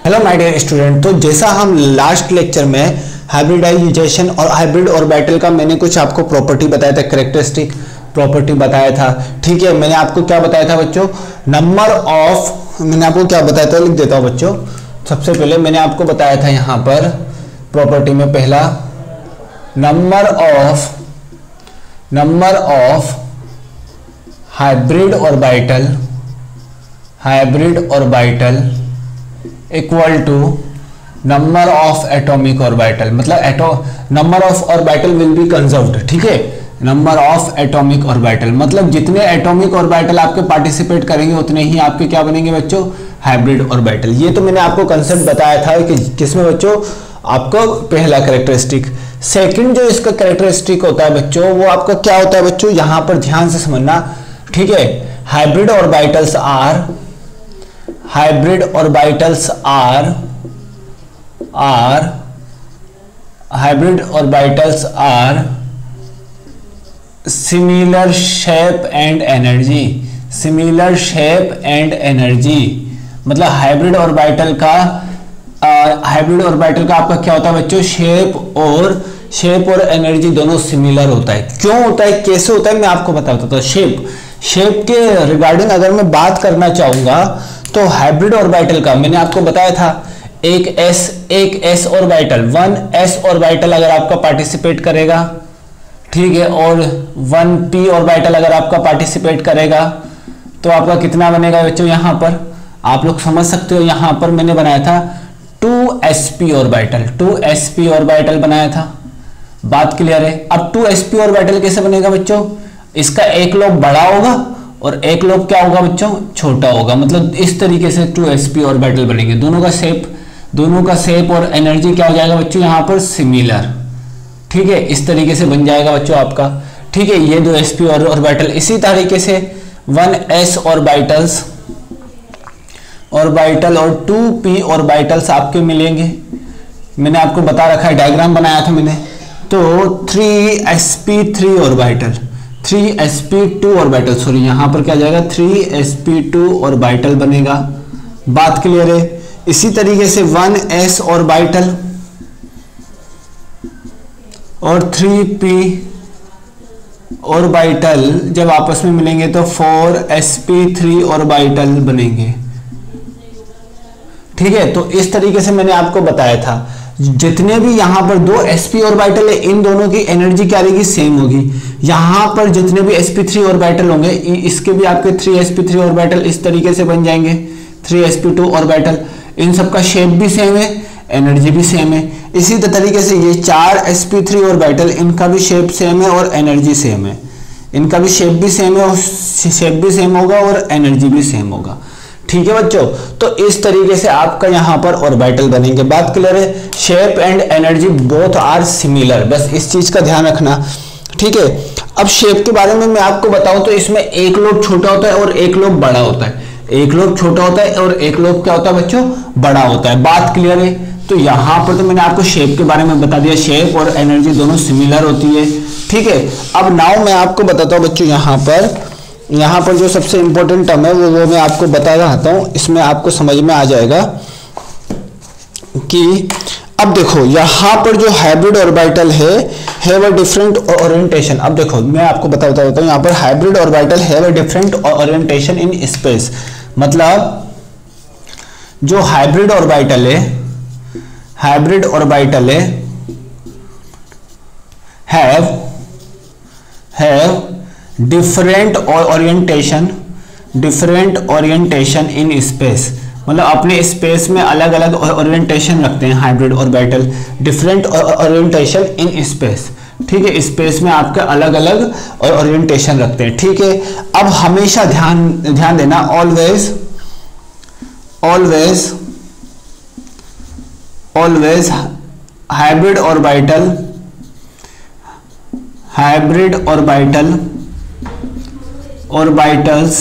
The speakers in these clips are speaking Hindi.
हेलो माय डियर स्टूडेंट, तो जैसा हम लास्ट लेक्चर में हाइब्रिडाइजेशन और हाइब्रिड ऑर्बिटल का मैंने कुछ आपको प्रॉपर्टी बताया था, कैरेक्टरिस्टिक प्रॉपर्टी बताया था। ठीक है, मैंने आपको क्या बताया था बच्चों, नंबर ऑफ, मैंने आपको क्या बताया था, लिख देता हूं बच्चों। सबसे पहले मैंने आपको बताया था यहां पर प्रॉपर्टी में पहला number of hybrid orbital equal to number of atomic orbital, मतलब number of orbital will be conserved. ठीक है, नंबर ऑफ एटॉमिक ऑर्बिटल मतलब जितने एटॉमिक ऑर्बिटल आपके पार्टिसिपेट करेंगे उतने ही आपके क्या बनेंगे बच्चों, हाइब्रिड ऑर्बिटल। ये तो मैंने आपको कंसेप्ट बताया था कि किसमें बच्चों, आपको पहला कैरेक्टरिस्टिक। सेकंड जो इसका कैरेक्टरिस्टिक होता है बच्चों, वो आपका क्या होता है बच्चों, यहां पर ध्यान से समझना। ठीक है, hybrid orbitals are similar shape and energy. मतलब हाइब्रिड ऑर्बिटल का आपका क्या होता है बच्चों, शेप और एनर्जी दोनों सिमिलर होता है। क्यों होता है, कैसे होता है, मैं आपको बताता हूं। शेप के रिगार्डिंग अगर मैं बात करना चाहूंगा तो हाइब्रिड ऑर्बिटल का मैंने आपको बताया था एक एस ऑर्बिटल, 1s ऑर्बिटल अगर आपका पार्टिसिपेट करेगा, ठीक है, और 1p ऑर्बिटल अगर आपका पार्टिसिपेट करेगा तो आपका कितना बनेगा बच्चों, यहां पर आप लोग समझ सकते हो। यहां पर मैंने बनाया था 2sp ऑर्बिटल बनाया था। बात क्लियर है। अब 2sp ऑर्बिटल कैसे बनेगा बच्चों, इसका एक लोब बड़ा होगा और एक लोब क्या होगा बच्चों, छोटा होगा। मतलब इस तरीके से 2sp ऑर्बिटल बनेंगे। दोनों का शेप और एनर्जी क्या हो जाएगा बच्चों, यहां पर सिमिलर। ठीक है, इस तरीके से बन जाएगा बच्चों आपका। ठीक है, ये 2sp ऑर्बिटल। इसी तरीके से 1s ऑर्बिटल और 2p ऑर्बिटल्स आपके मिलेंगे। मैंने आपको बता रखा है, डायग्राम बनाया था मैंने। तो 3sp2 ऑर्बिटल, सॉरी यहां पर क्या जाएगा, 3sp2 ऑर्बिटल बनेगा। बात क्लियर है। इसी तरीके से 1s ऑर्बिटल और 3p ऑर्बिटल जब आपस में मिलेंगे तो 4sp3 ऑर्बिटल बनेंगे। ठीक है, तो इस तरीके से मैंने आपको बताया था। जितने भी यहां पर 2sp ऑर्बिटल है, इन दोनों की एनर्जी क्या रहेगी, सेम होगी। यहां पर जितने भी sp3 ऑर्बिटल होंगे, इसके भी आपके 3sp3 ऑर्बिटल इस तरीके से बन जाएंगे, 3sp2 ऑर्बिटल। इन सबका शेप भी सेम है, एनर्जी भी सेम है। इसी तरीके से ये 4sp3 ऑर्बिटल, इनका भी शेप सेम है और एनर्जी सेम है। इनका भी शेप भी सेम है और शेप भी सेम होगा और एनर्जी भी सेम होगा। ठीक है बच्चों, तो इस तरीके से आपका यहां पर ऑर्बिटल बनेंगे। बात क्लियर है। Shape and energy both are similar, बस इस चीज का ध्यान रखना। ठीक है, अब शेप के बारे में मैं आपको बताऊं तो इसमें एक लोब छोटा होता है और एक लोब बड़ा होता है। एक लोब छोटा होता है और एक लोब क्या होता है बच्चों, बड़ा होता है। बात क्लियर है। तो यहां पर तो मैंने आपको शेप के बारे में बता दिया, शेप और एनर्जी दोनों सिमिलर होती है। ठीक है, अब नाउ मैं आपको बताता हूं बच्चों, यहां पर जो सबसे इंपॉर्टेंट टर्म है वो मैं आपको बता रहा हूं। इसमें आपको समझ में आ जाएगा कि अब देखो यहां पर जो hybrid orbital have a different orientation. अब देखो मैं आपको बताता हूं, यहां पर hybrid orbital have a different orientation in space. मतलब जो hybrid orbital have different orientation in space. मतलब अपने स्पेस में अलग अलग ओरिएंटेशन रखते हैं hybrid orbital, different orientation in space. ठीक है, स्पेस में आपके अलग अलग ओरिएंटेशन रखते हैं। ठीक है, अब हमेशा ध्यान देना, always hybrid orbitals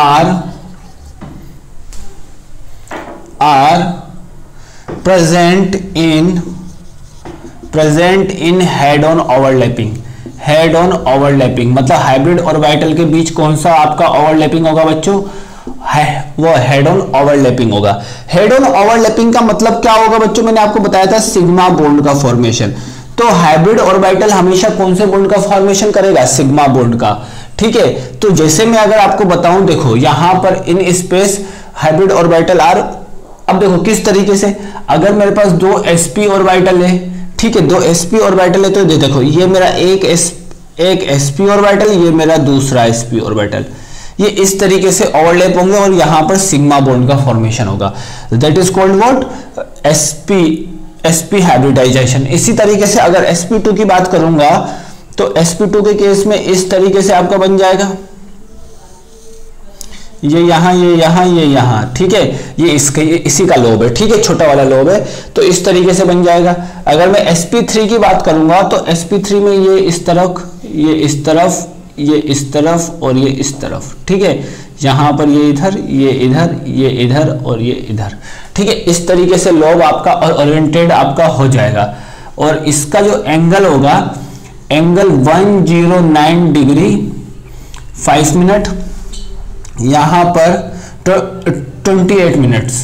are present in head on overlapping. Head on overlapping मतलब हाइब्रिड ऑर्बिटल के बीच कौन सा आपका ओवरलैपिंग होगा बच्चों, है वो हेड ऑन ओवरलैपिंग होगा। हेड ऑन ओवरलैपिंग का मतलब क्या होगा बच्चों, मैंने आपको बताया था सिग्मा बॉन्ड का फॉर्मेशन। तो हाइब्रिड ऑर्बिटल हमेशा कौन से बॉन्ड का फॉर्मेशन करेगा, सिग्मा बॉन्ड का। ठीक है, तो जैसे मैं अगर आपको बताऊं, देखो यहां पर in space hybrid orbital are, अब देखो किस तरीके से, अगर मेरे पास दो sp ऑर्बिटल है, ठीक है, दो sp ऑर्बिटल है, तो देखो ये मेरा एक sp ऑर्बिटल, ये मेरा दूसरा sp ऑर्बिटल, ये इस तरीके से ओवरलैप होंगे और यहां पर सिग्मा बॉन्ड का फॉर्मेशन होगा। That is called what, sp hybridization. इसी तरीके से अगर sp2 की बात करूंगा तो sp2 के केस में इस तरीके से आपका बन जाएगा, ये यहाँ, ये यहाँ, ये यहाँ, ठीक है, ये इसके इसी का लोब है, ठीक है, छोटा वाला लोब है, तो इस तरीके से बन जाएगा। अगर मैं sp3 की बात करूंगा तो sp3 में ये इस तरफ, ये इस तरफ, ये इस तरफ और ये इस तरफ, ठीक है, यहाँ पर ये इधर, ये इधर, ये इधर और ये इधर, ठीक है, इस तरीके से लोब आपका ओरिएंटेड आपका हो जाएगा। और इसका जो एंगल होगा, एंगल 109 डिग्री 5 मिनट, यहाँ पर 28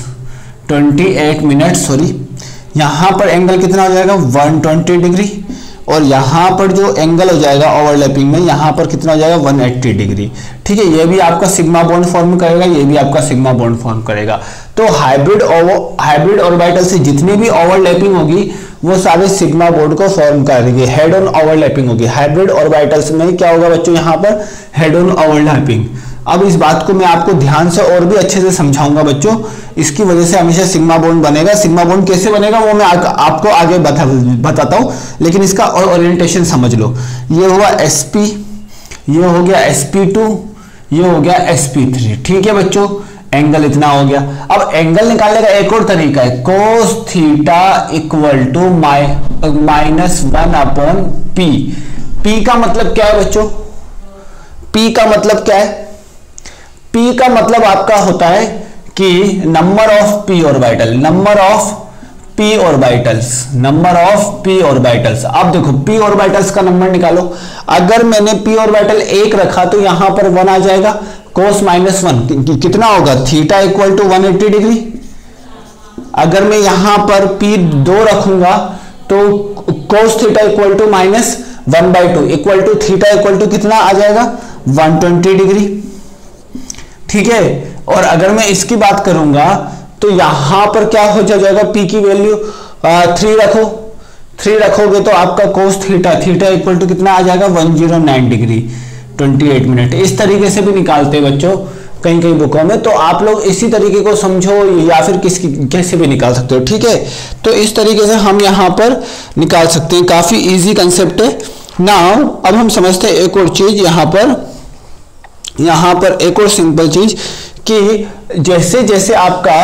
मिनट सॉरी, यहाँ पर एंगल कितना हो जाएगा 120 डिग्री, और यहाँ पर जो एंगल हो जाएगा ओवरलैपिंग में, यहाँ पर कितना हो जाएगा 180 डिग्री, ठीक है, ये भी आपका सिग्मा बॉन्ड फॉर्म करेगा, ये भी आपका सिग्मा बॉन्ड फॉर्म करेगा। तो हाइब्रिड ऑर्बिटल से जितनी भी ओवरलैपिंग होगी वो सारे सिग्मा बॉन्ड को फॉर्म करेंगे, हेड ऑन ओवरलैपिंग होगी। हाइब्रिड ऑर्बिटल्स में क्या होगा बच्चों, यहाँ पर हेड ऑन ओवरलैपिंग। अब इस बात को मैं आपको ध्यान से और भी अच्छे से समझाऊंगा बच्चों, इसकी वजह से हमेशा सिग्मा बॉन्ड बनेगा। सिग्मा बॉन्ड कैसे बनेगा वो मैं आपको आगे बताता हूं, लेकिन इसका ओरिएंटेशन समझ लो। ये हुआ sp, ये हो गया sp2, ये हो गया sp3, ठीक है बच्चों, एंगल इतना हो गया। अब एंगल निकालने का एक और तरीका है, cos theta equal to -1/p। p का मतलब क्या है बच्चों, p का मतलब क्या है, p का मतलब आपका होता है कि number of p orbital, number of p orbitals. अब देखो p ऑर्बिटल्स का नंबर निकालो, अगर मैंने p ऑर्बिटल 1 रखा तो यहां पर 1 आ जाएगा, cos -1 कितना होगा, थीटा इक्वल टू 180 डिग्री। अगर मैं यहां पर p 2 रखूंगा तो cos theta equal to -1/2 equal to theta equal to कितना आ जाएगा 120 डिग्री, ठीक है। और अगर मैं इसकी बात करूंगा तो यहां पर क्या हो जाएगा, p की वैल्यू 3 रखो, 3 रखोगे तो आपका cos थीटा इक्वल टू कितना आ जाएगा 109 डिग्री 28 मिनट। इस तरीके से भी निकालते हैं बच्चों कई बुकों में, तो आप लोग इसी तरीके को समझो या फिर कैसे भी निकाल सकते हो, ठीक है। तो इस तरीके से हम यहाँ पर निकाल सकते हैं, काफी इजी कंसेप्ट है। नाउ अब हम समझते हैं एक और चीज, यहाँ पर एक और सिंपल चीज कि जैसे जैसे आपका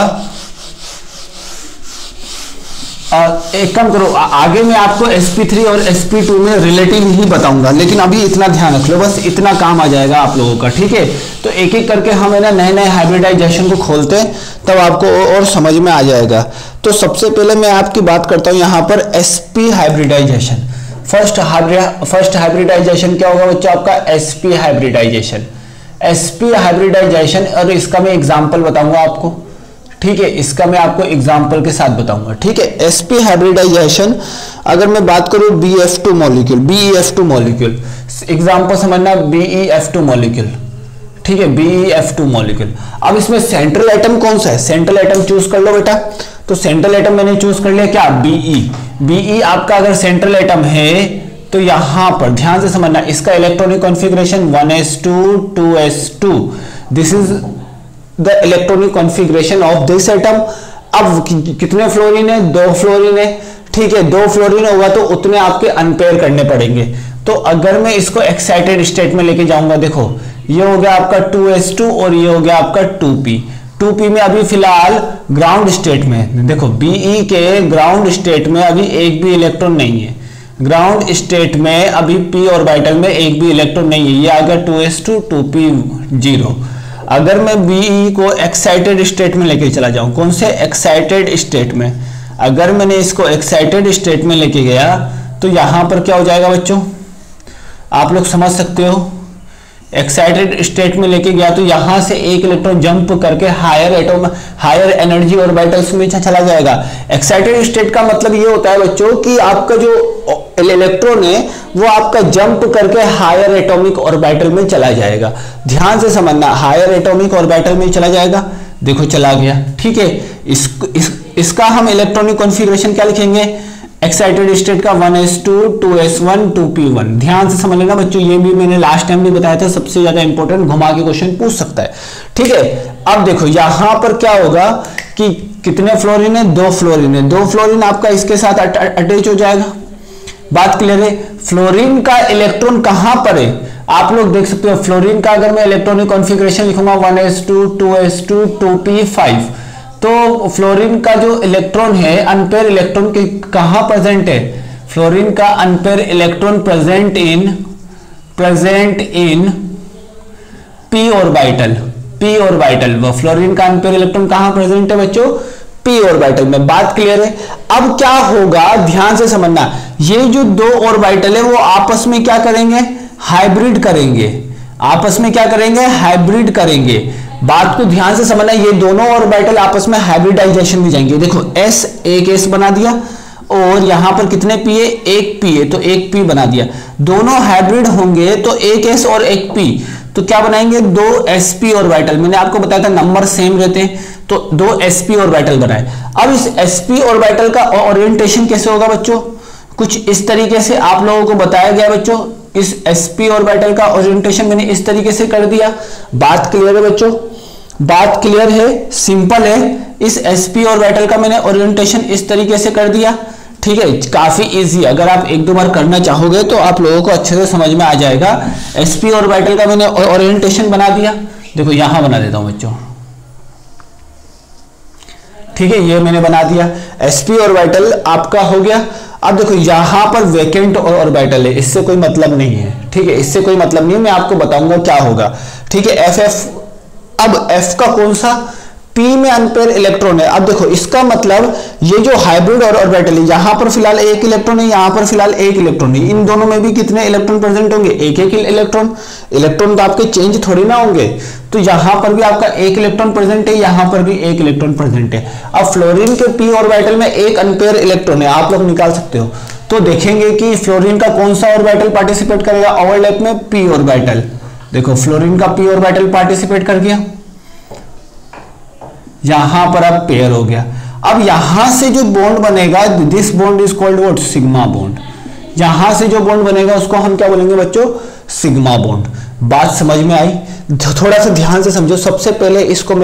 एक काम करो, आगे मैं आपको sp3 और sp2 में रिलेटिव ही बताऊंगा, लेकिन अभी इतना ध्यान रख लो, बस इतना काम आ जाएगा आप लोगों का, ठीक है। तो एक एक करके हम है ना नए हाइब्रिडाइजेशन को खोलते हैं, तब आपको और समझ में आ जाएगा। तो सबसे पहले मैं आपकी बात करता हूं यहाँ पर sp हाइब्रिडाइजेशन। फर्स्ट हाइब्रिडाइजेशन क्या होगा बच्चों, आपका sp हाइब्रिडाइजेशन, और इसका मैं एग्जाम्पल बताऊंगा आपको, ठीक है, इसका मैं आपको एग्जाम्पल के साथ बताऊंगा, ठीक है। sp हाइब्रिडाइजेशन अगर मैं बात करूं BF2 मॉलिक्यूल, एग्जाम्पल समझना BeF2 मॉलिक्यूल, ठीक है, BeF2 मॉलिक्यूल। अब इसमें सेंट्रल एटम कौन सा है, सेंट्रल एटम चूज कर लो बेटा। तो सेंट्रल एटम मैंने चूज कर लिया क्या, Be आपका अगर सेंट्रल एटम है तो यहां पर ध्यान से समझना, इसका electronic configuration 1s2 2s2, this is the electronic configuration of this atom. अब कितने फ्लोरीन है, 2 फ्लोरीन है, ठीक है, 2 फ्लोरीन होगा तो उतने आपके अनपेयर करने पड़ेंगे। तो अगर मैं इसको एक्साइटेड स्टेट में लेके जाऊंगा, देखो ये हो गया आपका 2s2 और ये हो गया आपका 2p में अभी फिलहाल ग्राउंड स्टेट में, देखो Be के ग्राउंड स्टेट में अभी एक भी इलेक्ट्रॉन नहीं है, ग्राउंड स्टेट में अभी p ऑर्बिटल में एक भी इलेक्ट्रॉन नहीं है, ये आ गया 2s2 2p 0। अगर मैं Be को एक्साइटेड स्टेट में लेके चला जाऊं, कौन से एक्साइटेड स्टेट में, अगर मैंने इसको एक्साइटेड स्टेट में लेके गया तो यहां पर क्या हो जाएगा बच्चों, आप लोग समझ सकते हो, एक्साइटेड स्टेट में लेके गया तो यहां से एक इलेक्ट्रॉन जंप करके हायर एनर्जी ऑर्बिटल्स में चला जाएगा। एक्साइटेड स्टेट का मतलब ये होता है बच्चों कि आपका जो इलेक्ट्रॉन है वो आपका जंप करके हायर एटॉमिक ऑर्बिटल में चला जाएगा। ध्यान से समझना, हायर एटॉमिक ऑर्बिटल में चला जाएगा, देखो चला गया, ठीक है। इसका हम इलेक्ट्रॉनिक कॉन्फ़िगरेशन क्या लिखेंगे, एक्साइटेड स्टेट का 1s2 2s1 2p1। ध्यान से समझ लेना बच्चों, ये भी मैंने लास्ट टाइम भी बताया था, सबसे ज्यादा इंपॉर्टेंट, घुमा के क्वेश्चन पूछ सकता है, ठीक है। अब देखो यहां पर क्या होगा कि कितने फ्लोरीन है, 2 फ्लोरीन है, 2 फ्लोरीन आपका इसके साथ अटैच हो जाएगा। बात क्लियर है। फ्लोरीन का इलेक्ट्रॉन कहां पर है आप लोग देख सकते हो। फ्लोरीन का अगर मैं इलेक्ट्रॉनिक कॉन्फ़िगरेशन लिखूंगा 1s2 2s2 2p5, तो फ्लोरीन का जो इलेक्ट्रॉन है, अनपेयर इलेक्ट्रॉन के कहां प्रेजेंट है, फ्लोरीन का unpaired electron present in p orbital, p orbital. वो फ्लोरीन का अनपेयर इलेक्ट्रॉन कहां प्रेजेंट है बच्चों, p ऑर्बिटल में। बात क्लियर है। अब क्या होगा, ध्यान से समझना, ये जो 2 ऑर्बिटल है वो आपस में क्या करेंगे, हाइब्रिड करेंगे। आपस में क्या करेंगे, हाइब्रिड करेंगे। बात को ध्यान से समझना, ये दोनों ऑर्बिटल आपस में हाइब्रिडाइजेशन में जाएंगे। देखो s एक s बना दिया और यहां पर कितने p है, एक p है, तो एक p बना दिया। दोनों हाइब्रिड होंगे तो एक s और एक p, तो क्या बनाएंगे, 2 sp ऑर्बिटल। मैंने आपको बताया था नंबर सेम रहते हैं, तो 2 sp ऑर्बिटल बनाए। अब इस sp ऑर्बिटल का ओरिएंटेशन कैसे होगा बच्चों, कुछ इस तरीके से आप लोगों को बताया गया बच्चों। इस sp ऑर्बिटल का ओरिएंटेशन मैंने इस तरीके से कर दिया। बात क्लियर है बच्चों, बात क्लियर है, सिंपल है। इस sp ऑर्बिटल का मैंने ओरिएंटेशन इस तरीके से कर दिया, ठीक है। काफी इजी, अगर आप 1-2 बार करना चाहोगे तो आप लोगों को अच्छे से समझ में आ जाएगा। sp ऑर्बिटल का मैंने ओरिएंटेशन बना दिया, देखो यहां बना देता हूं बच्चों, ठीक है, ये मैंने बना दिया। sp ऑर्बिटल आपका हो गया। अब देखो यहां पर वैकेंट ऑर्बिटल है, इससे कोई मतलब नहीं है, ठीक है, इससे कोई मतलब नहीं है, मैं आपको बताऊंगा क्या होगा, ठीक है। अब f का कौन सा, p में अनपेयर इलेक्ट्रॉन है। अब देखो इसका मतलब ये जो हाइब्रिड और ऑर्बिटल है, यहां पर फिलहाल एक इलेक्ट्रॉन है, यहां पर फिलहाल एक इलेक्ट्रॉन है, इन दोनों में भी कितने इलेक्ट्रॉन प्रेजेंट होंगे, एक एक इलेक्ट्रॉन। इलेक्ट्रॉन तो आपके चेंज थोड़ी ना होंगे, तो यहां पर भी आपका एक इलेक्ट्रॉन प्रेजेंट है, यहां पर भी एक इलेक्ट्रॉन प्रेजेंट है। अब फ्लोरीन के p ऑर्बिटल में एक अनपेयर इलेक्ट्रॉन है, आप लोग निकाल सकते हो। तो देखेंगे कि फ्लोरीन का कौन सा ऑर्बिटल पार्टिसिपेट करेगा ओवरलैप में, p ऑर्बिटल। देखो फ्लोरीन का p ऑर्बिटल पार्टिसिपेट कर गया, यहां पर अब पेयर हो गया। अब यहां से जो बॉन्ड बनेगा, this bond is called what, sigma bond. यहां से जो बॉन्ड बनेगा उसको हम क्या बोलेंगे बच्चों, सिग्मा बॉन्ड। बात समझ में आई, थोड़ा सा ध्यान से समझो। सबसे पहले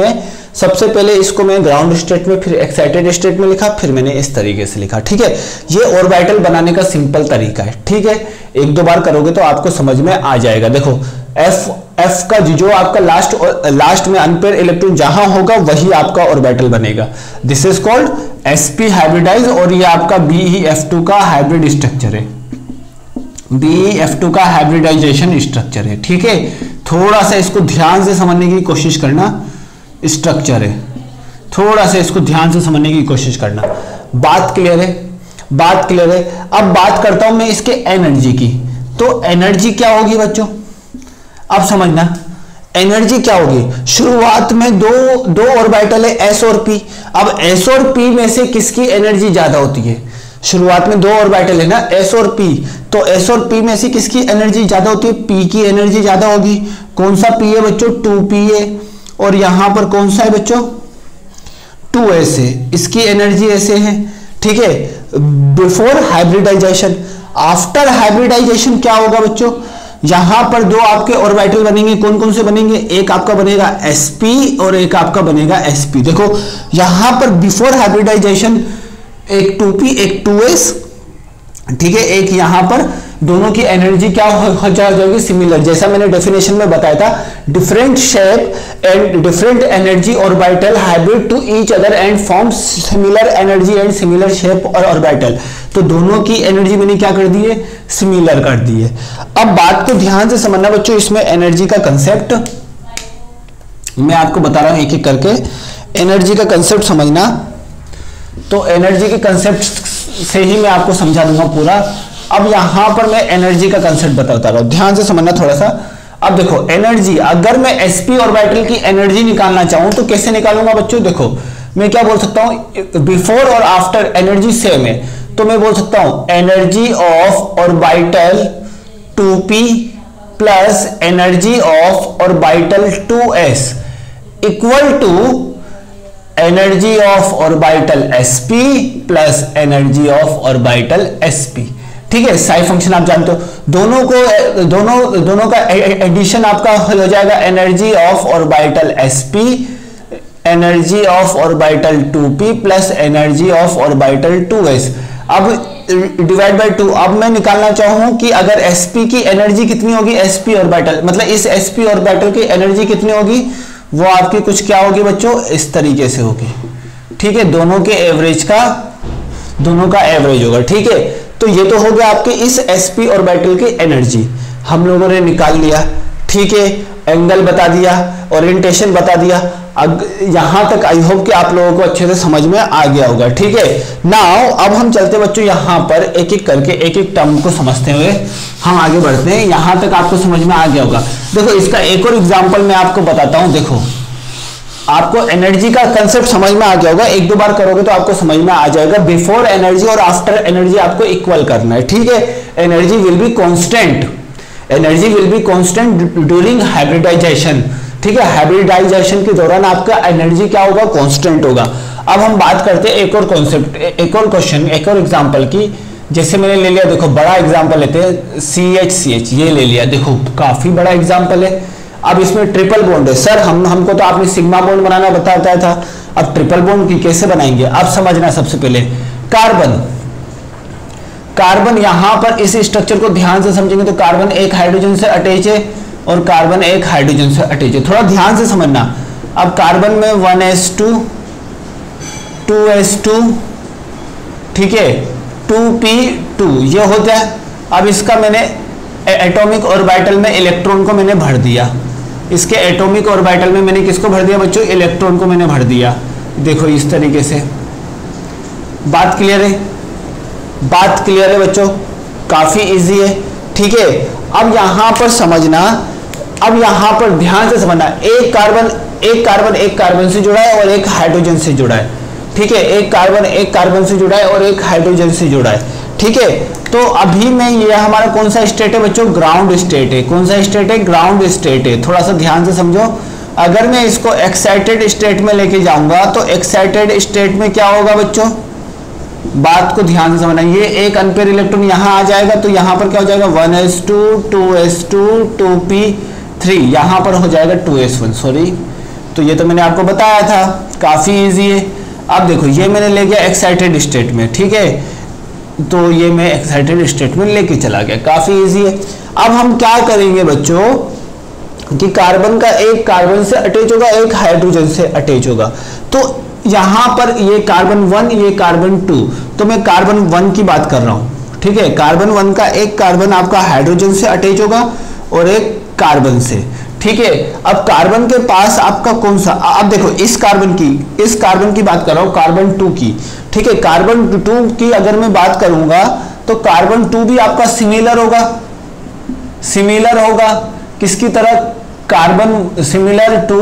इसको मैं ग्राउंड स्टेट में, फिर एक्साइटेड स्टेट में लिखा, फिर मैंने इस तरीके से लिखा, ठीक है। ये ऑर्बिटल बनाने का सिंपल तरीका है, ठीक है। 1-2 बार करोगे तो आपको समझ में आ जाएगा। देखो f का जो आपका लास्ट में अनपेयर इलेक्ट्रॉन जहां होगा वही आपका ऑर्बिटल बनेगा। This is called sp hybridize, और ये आपका BeF2 का हाइब्रिड स्ट्रक्चर है, BeF2 का हाइब्रिडाइजेशन स्ट्रक्चर है, ठीक है। थोड़ा सा इसको ध्यान से समझने की कोशिश करना, स्ट्रक्चर है, थोड़ा सा इसको ध्यान से समझने की कोशिश करना। बात क्लियर है, बात क्लियर है। अब बात करता हूं मैं इसके एनर्जी की। तो एनर्जी क्या होगी बच्चों, अब समझना, एनर्जी क्या होगी। शुरुआत में दो ऑर्बिटल है s और p। अब s और p में से किसकी एनर्जी ज्यादा होती है, शुरुआत में 2 ऑर्बिटल है ना, s और p, तो s और p में से किसकी एनर्जी ज्यादा होती है, p की एनर्जी ज्यादा होगी। कौन सा p है बच्चों, 2p है, और यहां पर कौन सा है बच्चों, 2s है, इसकी एनर्जी ऐसे है, ठीक है। बिफोर हाइब्रिडाइजेशन, आफ्टर हाइब्रिडाइजेशन क्या होगा बच्चों, यहां पर 2 आपके ऑर्बिटल बनेंगे। कौन कौन से बनेंगे, एक आपका बनेगा sp और एक आपका बनेगा sp। देखो यहां पर बिफोर हाइब्रिडाइजेशन एक 2p एक 2s, ठीक है। एक यहां पर दोनों की एनर्जी क्या हो जाएगी, सिमिलर। जैसा मैंने डेफिनेशन में बताया था, different shape and different energy orbital hybrid to each other and form similar energy and similar shape और ऑर्बिटल। तो दोनों की एनर्जी मैंने क्या कर दी है, सिमिलर कर दी है। अब बात को ध्यान से समझना बच्चों, इसमें एनर्जी का कंसेप्ट मैं आपको बता रहा हूं एक एक करके। एनर्जी का कंसेप्ट समझना, तो एनर्जी के कंसेप्ट से ही मैं आपको समझा दूंगा पूरा। अब यहां पर मैं एनर्जी का कंसेप्ट बताता रहा हूं, ध्यान से समझना थोड़ा सा। अब देखो एनर्जी, अगर मैं sp ऑर्बिटल की एनर्जी निकालना चाहूं तो कैसे निकालूंगा बच्चों? देखो मैं क्या बोल सकता हूं, बिफोर और आफ्टर एनर्जी सेम है, तो मैं बोल सकता हूं energy of orbital 2p plus energy of orbital 2s equal to energy of orbital sp plus energy of orbital sp। ठीक है, साई फंक्शन आप जानते हो, दोनों का एडिशन आपका हो जाएगा energy of orbital sp energy of orbital 2p plus energy of orbital 2s। अब डिवाइड बाय 2। अब मैं निकालना चाहूं कि अगर sp की एनर्जी कितनी होगी, sp ऑर्बिटल मतलब इस sp ऑर्बिटल की एनर्जी कितनी होगी, वो आपकी कुछ क्या होगी बच्चों, इस तरीके से होगी। ठीक है, दोनों का एवरेज होगा। ठीक है, तो ये तो हो गया आपके इस sp ऑर्बिटल की एनर्जी हम लोगों ने निकाल लिया। ठीक है, एंगल बता दिया, ओरिएंटेशन बता दिया। यहां तक आई होप कि आप लोगों को अच्छे से समझ में आ गया होगा। ठीक है, नाउ अब हम चलते बच्चों यहां पर एक एक करके एक एक टर्म को समझते हुए हम आगे बढ़ते हैं। यहां तक आपको समझ में आ गया होगा। देखो इसका एक और एग्जांपल मैं आपको बताता हूं। देखो आपको एनर्जी का कंसेप्ट समझ में आ गया होगा, एक दो बार करोगे तो आपको समझ में आ जाएगा। बिफोर एनर्जी और आफ्टर एनर्जी आपको इक्वल करना है। ठीक है, energy will be constant, energy will be constant during hybridization. ठीक है, हाइब्रिडाइजेशन के दौरान आपका एनर्जी क्या होगा, कांस्टेंट होगा। अब हम बात करते हैं एक और कॉन्सेप्ट, एक और क्वेश्चन, एक और एग्जांपल की। जैसे मैंने ले लिया, देखो बड़ा एग्जांपल लेते हैं, CH ये ले लिया। देखो काफी बड़ा एग्जांपल है। अब इसमें ट्रिपल बॉन्ड है। सर हमको तो आपने सिग्मा बॉन्ड बनाना बताया था, अब ट्रिपल बॉन्ड की कैसे बनाएंगे? अब समझना, सबसे पहले कार्बन यहां पर इस स्ट्रक्चर को ध्यान से समझेंगे तो कार्बन एक हाइड्रोजन से अटैच है और कार्बन एक हाइड्रोजन से अटैच है। थोड़ा ध्यान से समझना। अब कार्बन में 1s2 2s2 ठीक है 2p2 ये होता है। अब इसका मैंने एटॉमिक ऑर्बिटल में इलेक्ट्रॉन को मैंने भर दिया। इसके एटॉमिक ऑर्बिटल में मैंने किसको भर दिया बच्चों? इलेक्ट्रॉन को मैंने भर दिया। देखो इस तरीके से। बात क्लियर है? बात क्लियर है बच्चों? काफी इजी है। ठीक है, अब यहां पर समझना, अब यहां पर ध्यान से समझना। एक कार्बन से जुड़ा है और एक हाइड्रोजन से जुड़ा है। ठीक है, एक कार्बन से जुड़ा है और एक हाइड्रोजन से जुड़ा है। ठीक है, तो अभी मैं ये हमारा कौन सा स्टेट है बच्चों? ग्राउंड स्टेट है। कौन सा स्टेट है? ग्राउंड स्टेट है। थोड़ा सा ध्यान से समझो। अगर मैं इसको एक्साइटेड स्टेट में लेके जाऊंगा तो एक्साइटेड स्टेट में क्या होगा बच्चों? बात को ध्यान से समझना। ये एक अनपेयर इलेक्ट्रॉन यहां आ जाएगा तो यहां पर क्या हो जाएगा? 1s2 2s2 2p3 यहां पर हो जाएगा 2s1। सॉरी, तो ये तो मैंने आपको बताया था, काफी इजी है। अब देखो ये मैंने ले गया एक्साइटेड स्टेट में। ठीक है, तो ये मैं एक्साइटेड स्टेट में लेके चला गया, काफी इजी है। अब हम क्या करेंगे बच्चों कि कार्बन का एक कार्बन से अटैच होगा, एक हाइड्रोजन से अटैच होगा। तो यहां पर ये कार्बन 1 ये कार्बन 2, तो मैं कार्बन 1 की बात कर रहा हूं। ठीक है, कार्बन 1 का एक कार्बन आपका हाइड्रोजन से अटैच होगा और एक कार्बन से। ठीक है, अब कार्बन के पास आपका कौन सा? अब देखो इस कार्बन की बात कर रहा हूं, कार्बन 2 की। ठीक है, कार्बन 2 की अगर मैं बात करूंगा तो कार्बन 2 भी आपका सिमिलर होगा किसकी तरह? कार्बन सिमिलर टू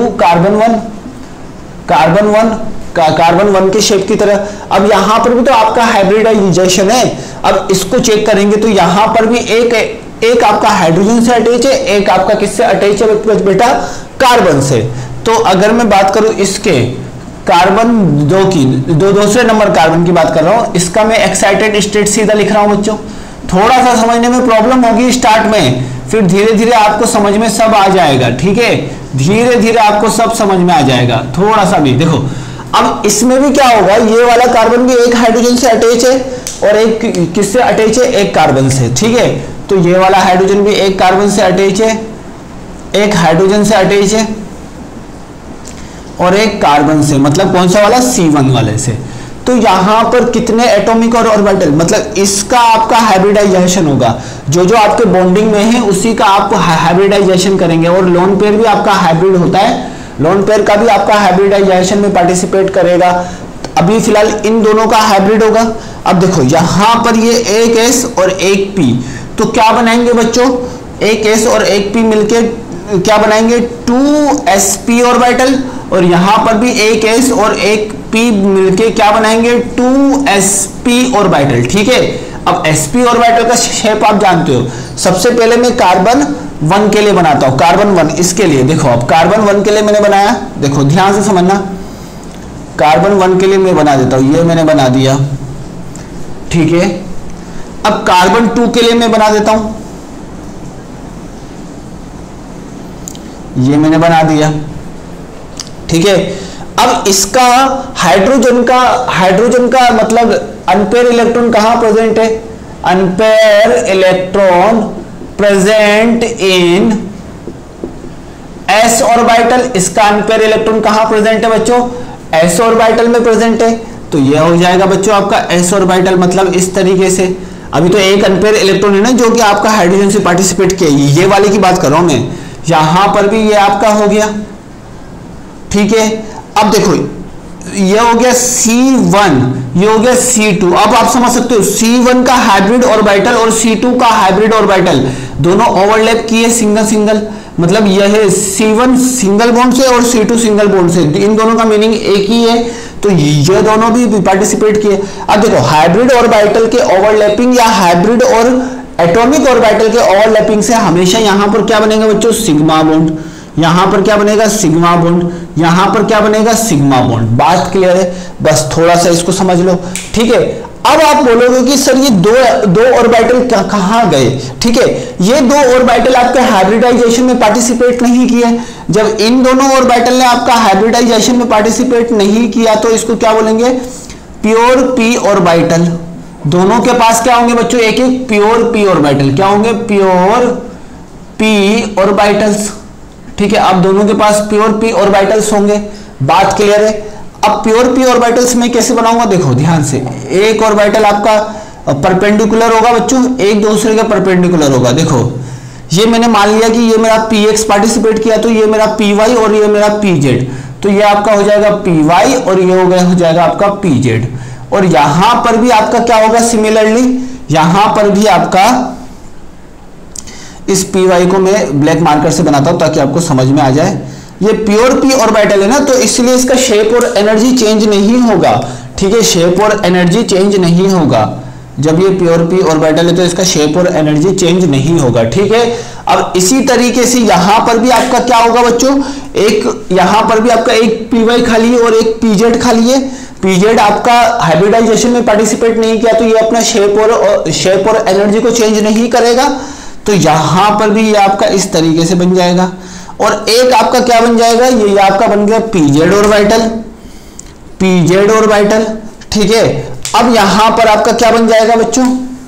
कार्बन 1 के शेप की तरह। अब यहां पर भी तो आपका हाइब्रिडाइजेशन है। अब इसको चेक करेंगे तो यहां पर भी एक आपका हाइड्रोजन से अटैच है, एक आपका किससे अटैच है बेटा? कार्बन से। तो अगर मैं बात करूं इसके कार्बन 2 की, दूसरे नंबर कार्बन की बात कर रहा हूं, इसका मैं एक्साइटेड स्टेट सीधा लिख रहा हूं बच्चों। थोड़ा सा समझने में प्रॉब्लम होगी स्टार्ट में, फिर धीरे धीरे आपको समझ में सब आ जाएगा। ठीक है, धीरे धीरे आपको सब समझ में आ जाएगा। थोड़ा सा भी देखो, अब इसमें भी क्या होगा? ये वाला कार्बन भी एक हाइड्रोजन से अटैच है और एक किससे अटैच है? एक कार्बन से। ठीक है, तो ये वाला हाइड्रोजन भी एक कार्बन से अटैच है, एक हाइड्रोजन से अटैच है और एक कार्बन से, मतलब कौन सा वाला? C1 वाले से। तो यहां पर कितने एटॉमिक और ऑर्बिटल, मतलब इसका आपका हाइब्रिडाइजेशन होगा। जो आपके बॉन्डिंग में है उसी का आप हाइब्रिडाइजेशन करेंगे। और लोन पेयर भी आपका हाइब्रिड होता है, लोन पेयर का भी आपका हाइब्रिडाइजेशन में पार्टिसिपेट करेगा। अभी फिलहाल इन दोनों का हाइब्रिड होगा। अब देखो यहां पर ये एक S और एक P, तो क्या बनाएंगे बच्चों? एक S और एक P मिलके क्या बनाएंगे 2sp ऑर्बिटल, और यहां पर भी एक s और एक p मिलके क्या बनाएंगे 2sp ऑर्बिटल। ठीक है, अब sp ऑर्बिटल का शेप आप जानते हो। सबसे पहले मैं कार्बन 1 के लिए बनाता हूं, कार्बन 1 इसके लिए देखो, अब कार्बन 1 के लिए मैंने बनाया, देखो ध्यान से समझना, कार्बन 1 के लिए मैं बना देता हूं, ये मैंने बना दिया। ठीक है, अब कार्बन 2 के लिए मैं बना देता हूं, ये मैंने बना दिया। ठीक है, अब इसका हाइड्रोजन का मतलब अनपेयर इलेक्ट्रॉन कहां प्रेजेंट है, unpaired electron present in s orbital. इसका अनपेयर इलेक्ट्रॉन कहां प्रेजेंट है बच्चों, s ऑर्बिटल में प्रेजेंट है, तो यह हो जाएगा बच्चों आपका s ऑर्बिटल। मतलब इस तरीके से, अभी तो एक अनपेयर इलेक्ट्रॉन है ना जो कि आपका हाइड्रोजन से पार्टिसिपेट किया, ये वाले की बात कर रहा हूं मैं, यहां पर भी ये आपका हो गया। ठीक है, अब देखो ये हो गया C1, ये हो गया C2। अब आप समझ सकते हो C1 का हाइब्रिड ऑर्बिटल और C2 का हाइब्रिड ऑर्बिटल दोनों ओवरलैप किए सिंगल सिंगल, मतलब यह है C1 सिंगल बॉन्ड से और C2 सिंगल बॉन्ड से, इन दोनों का मीनिंग एक ही है, तो ये दोनों भी पार्टिसिपेट किए। अब देखो हाइब्रिड ऑर्बिटल के ओवरलैपिंग या हाइब्रिड और एटॉमिक ऑर्बिटल के ओवरलैपिंग से हमेशा यहां पर क्या बनेगा बच्चों, सिग्मा बॉन्ड, यहां पर क्या बनेगा सिग्मा बॉन्ड, यहां पर क्या बनेगा सिग्मा बॉन्ड। बात क्लियर है, बस थोड़ा सा इसको समझ लो। ठीक है, अब आप बोलोगे कि सर ये दो ऑर्बिटल कहां गए। ठीक है, ये दो ऑर्बिटल आपके हाइब्रिडाइजेशन में पार्टिसिपेट नहीं किए। जब इन दोनों ऑर्बिटल ने आपका हाइब्रिडाइजेशन में पार्टिसिपेट नहीं किया तो इसको क्या बोलेंगे, प्योर p ऑर्बिटल। दोनों के पास क्या होंगे बच्चों, एक एक प्योर p ऑर्बिटल, क्या होंगे प्योर p ऑर्बिटल्स। ठीक है, अब दोनों के पास प्योर p ऑर्बिटल्स होंगे। बात क्लियर है। अब प्योर p ऑर्बिटल्स में कैसे बनाऊंगा, देखो ध्यान से, एक ऑर्बिटल आपका परपेंडिकुलर होगा बच्चों, एक दूसरे के परपेंडिकुलर होगा। देखो ये मैंने मान लिया कि ये मेरा px पार्टिसिपेट किया, तो ये मेरा py और ये मेरा pz, तो ये आपका हो जाएगा py और ये हो जाएगा आपका pz। और यहां पर भी आपका क्या होगा, सिमिलरली यहां पर भी आपका, इस py को मैं ब्लैक मार्कर से बनाता हूं ताकि आपको समझ में आ जाए। ये प्योर p ऑर्बिटल है ना, तो इसलिए इसका शेप और एनर्जी चेंज नहीं होगा। ठीक है, शेप और एनर्जी चेंज नहीं होगा। जब ये प्योर p ऑर्बिटल है तो इसका शेप और एनर्जी चेंज नहीं होगा। ठीक है, अब इसी तरीके से यहां पर भी आपका क्या होगा बच्चों, एक यहां पर भी आपका एक py खाली है और एक pz खाली है। pz आपका हाइब्रिडाइजेशन में पार्टिसिपेट नहीं किया, तो ये अपना शेप और एनर्जी को चेंज नहीं करेगा। तो यहां पर भी ये आपका इस तरीके से बन जाएगा। और एक आपका क्या बन जाएगा, ये आपका बन गया pz ऑर्बिटल। ठीक है, अब यहां पर आपका क्या बन जाएगा बच्चों,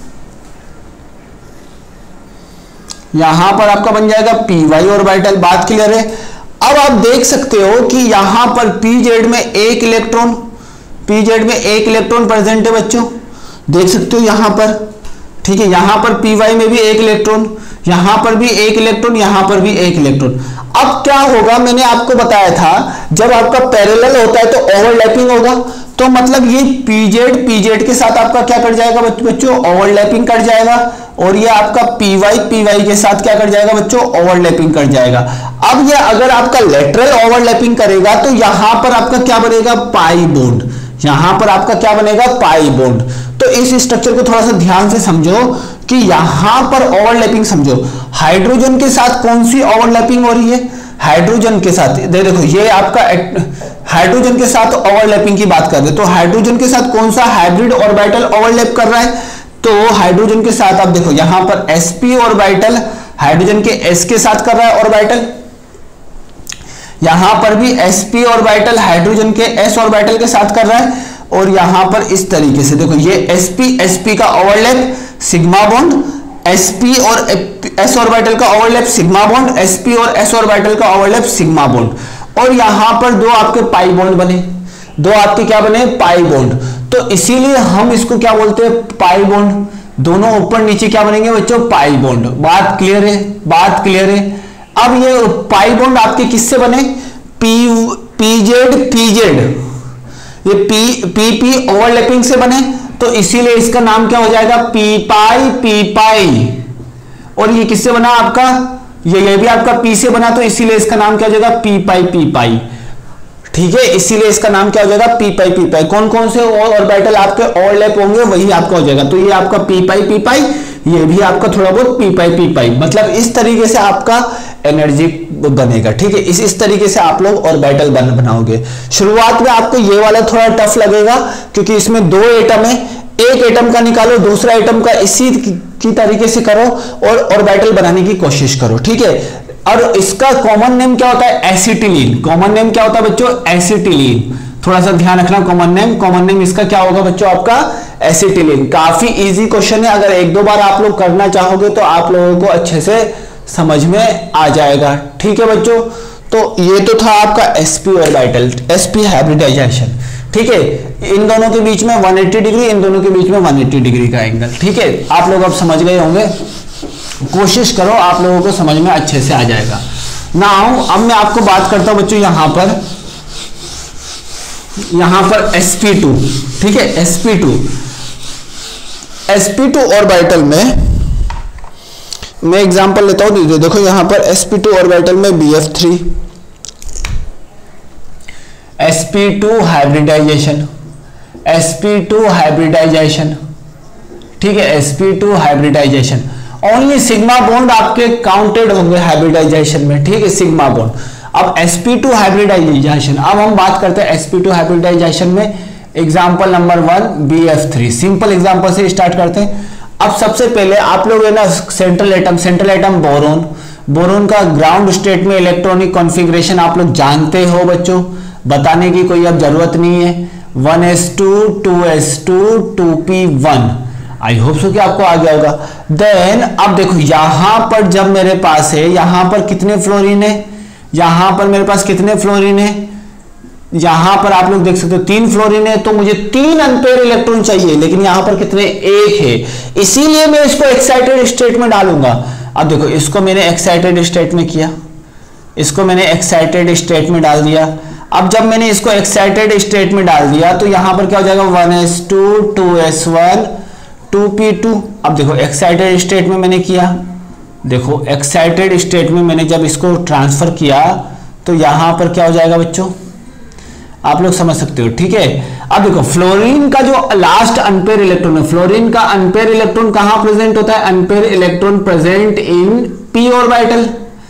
यहां पर आपका बन जाएगा py ऑर्बिटल। बात क्लियर है। अब आप देख सकते हो कि यहां पर pz में एक इलेक्ट्रॉन प्रेजेंट है बच्चों, देख सकते हो यहां पर। ठीक है, यहां पर py में भी एक इलेक्ट्रॉन, यहां पर भी एक इलेक्ट्रॉन, यहां पर भी एक इलेक्ट्रॉन। अब क्या होगा, मैंने आपको बताया था जब आपका पैरेलल होता है तो ओवरलैपिंग होगा, तो मतलब ये pz के साथ आपका क्या कर जाएगा बच्चों, ओवरलैपिंग कर जाएगा। और ये आपका py के साथ क्या कर जाएगा बच्चों, ओवरलैपिंग कर जाएगा। अब ये अगर आपका लेटरल ओवरलैपिंग करेगा तो यहां पर आपका क्या बनेगा, पाई बॉन्ड, यहां पर आपका क्या बनेगा, पाई बॉन्ड। तो इस स्ट्रक्चर को थोड़ा सा ध्यान से समझो कि यहां पर ओवरलैपिंग समझो, हाइड्रोजन के साथ कौन सी ओवरलैपिंग हो रही है, हाइड्रोजन के साथ। देखो ये आपका हाइड्रोजन के साथ ओवरलैपिंग की बात कर रहे हैं, तो हाइड्रोजन के साथ कौन सा हाइब्रिड ऑर्बिटल ओवरलैप कर रहा है, तो हाइड्रोजन के साथ आप देखो यहां पर sp ऑर्बिटल हाइड्रोजन के s के साथ कर रहा है ऑर्बिटल, यहां पर भी sp ऑर्बिटल हाइड्रोजन के s ऑर्बिटल के साथ कर रहा है। और यहां पर इस तरीके से देखो ये sp का ओवरलैप सिग्मा बॉन्ड, sp और s ऑर्बिटल का ओवरलैप सिग्मा बॉन्ड, sp और s ऑर्बिटल का ओवरलैप सिग्मा बॉन्ड। और यहां पर दो आपके पाई बॉन्ड बने, दो आपके क्या बने, पाई बॉन्ड। तो इसीलिए हम इसको क्या बोलते हैं, पाई बॉन्ड। दोनों ऊपर नीचे क्या बनेंगे बच्चों, पाई बॉन्ड। बात क्लियर है, बात क्लियर है। अब ये पाई बॉन्ड आपके किससे बने, pz ये pp ओवरलैपिंग से बने, तो इसीलिए इसका नाम क्या हो जाएगा, p पाई। और ये किससे बना आपका, ये भी आपका पी से बना, तो इसीलिए इसका नाम क्या हो जाएगा, पी पाई पी पाई। ठीक है, इसीलिए इसका नाम क्या हो जाएगा, पी पाई पी पाई। कौन कौन से ऑर्बिटल आपके ओवरलैप होंगे वही आपका हो जाएगा। तो ये आपका पी पाई, ये भी आपका थोड़ा बहुत पी पाई। मतलब इस तरीके से आपका एनर्जी बनेगा। ठीक है, इस तरीके से आप लोग ऑर्बिटल बनाओगे। शुरुआत में आपको ये वाला थोड़ा टफ लगेगा क्योंकि इसमें दो एटम है, एक एटम का निकालो, दूसरा एटम का इसी की तरीके से करो और ऑर्बिटल बनाने की कोशिश करो। ठीक है, और इसका कॉमन नेम क्या होता है, एसिटिलीन। कॉमन नेम क्या होता है बच्चों, एसिटिलीन। थोड़ा सा ध्यान रखना, कॉमन नेम इसका क्या होगा बच्चों, आपका एसिटिलीन। काफी इजी क्वेश्चन है, अगर एक दो बार आप लोग करना चाहोगे तो आप लोगों को अच्छे से समझ में आ जाएगा। ठीक है बच्चों, तो ये तो था आपका sp ऑर्बिटल, sp हाइब्रिडाइजेशन। ठीक है, इन दोनों के बीच में 180 डिग्री, इन दोनों के बीच में 180 डिग्री का एंगल। ठीक है, आप लोग अब समझ गए होंगे, कोशिश करो, आप लोगों को समझ में अच्छे से आ जाएगा। नाउ अब मैं आपको बात करता हूं बच्चों यहां पर sp2। ठीक है, sp2 ऑर्बिटल में मैं एग्जांपल लेता हूं। देखो यहां पर sp2 ऑर्बिटल में bf3, sp2 hybridisation, sp2 hybridisation. ठीक है, sp2 hybridization. Only sigma bond आपके काउंटेड होंगे हाइब्रिडाइजेशन में। ठीक है, सिग्मा बॉन्ड। अब sp2 हाइब्रिडाइजेशन, अब हम बात करते हैं sp2 हाइब्रिडाइजेशन में। Example number 1 bf3। Simple example से स्टार्ट करते हैं। अब सबसे पहले आप लोग है ना, सेंट्रल एटम बोरोन का ग्राउंड स्टेट में इलेक्ट्रॉनिक कॉन्फ़िगरेशन आप लोग जानते हो बच्चों, बताने की कोई अब जरूरत नहीं है। 1s2 2s2 2p1। I hope so कि आपको आ गया होगा। देन अब देखो यहां पर जब मेरे पास है, यहां पर कितने फ्लोरीन है, यहां पर मेरे पास कितने फ्लोरीन है, यहां पर आप लोग देख सकते हो 3 फ्लोरीन है, तो मुझे 3 अनपेयर इलेक्ट्रॉन चाहिए, लेकिन यहां पर कितने, 1 है। इसीलिए मैं इसको एक्साइटेड स्टेट में डालूंगा। अब देखो इसको मैंने एक्साइटेड स्टेट में किया, इसको मैंने एक्साइटेड स्टेट में डाल दिया। अब जब मैंने इसको एक्साइटेड स्टेट में डाल दिया तो यहां पर क्या हो जाएगा, 1s2 2s1 2p2। अब देखो एक्साइटेड स्टेट में मैंने किया, देखो एक्साइटेड स्टेट में मैंने जब इसको ट्रांसफर किया तो यहां पर क्या हो जाएगा बच्चों, आप लोग समझ सकते हो। ठीक है, अब देखो फ्लोरीन का जो लास्ट अनपेयर इलेक्ट्रॉन है, फ्लोरीन का अनपेयर इलेक्ट्रॉन कहां प्रेजेंट होता है, unpaired electron present in p orbital,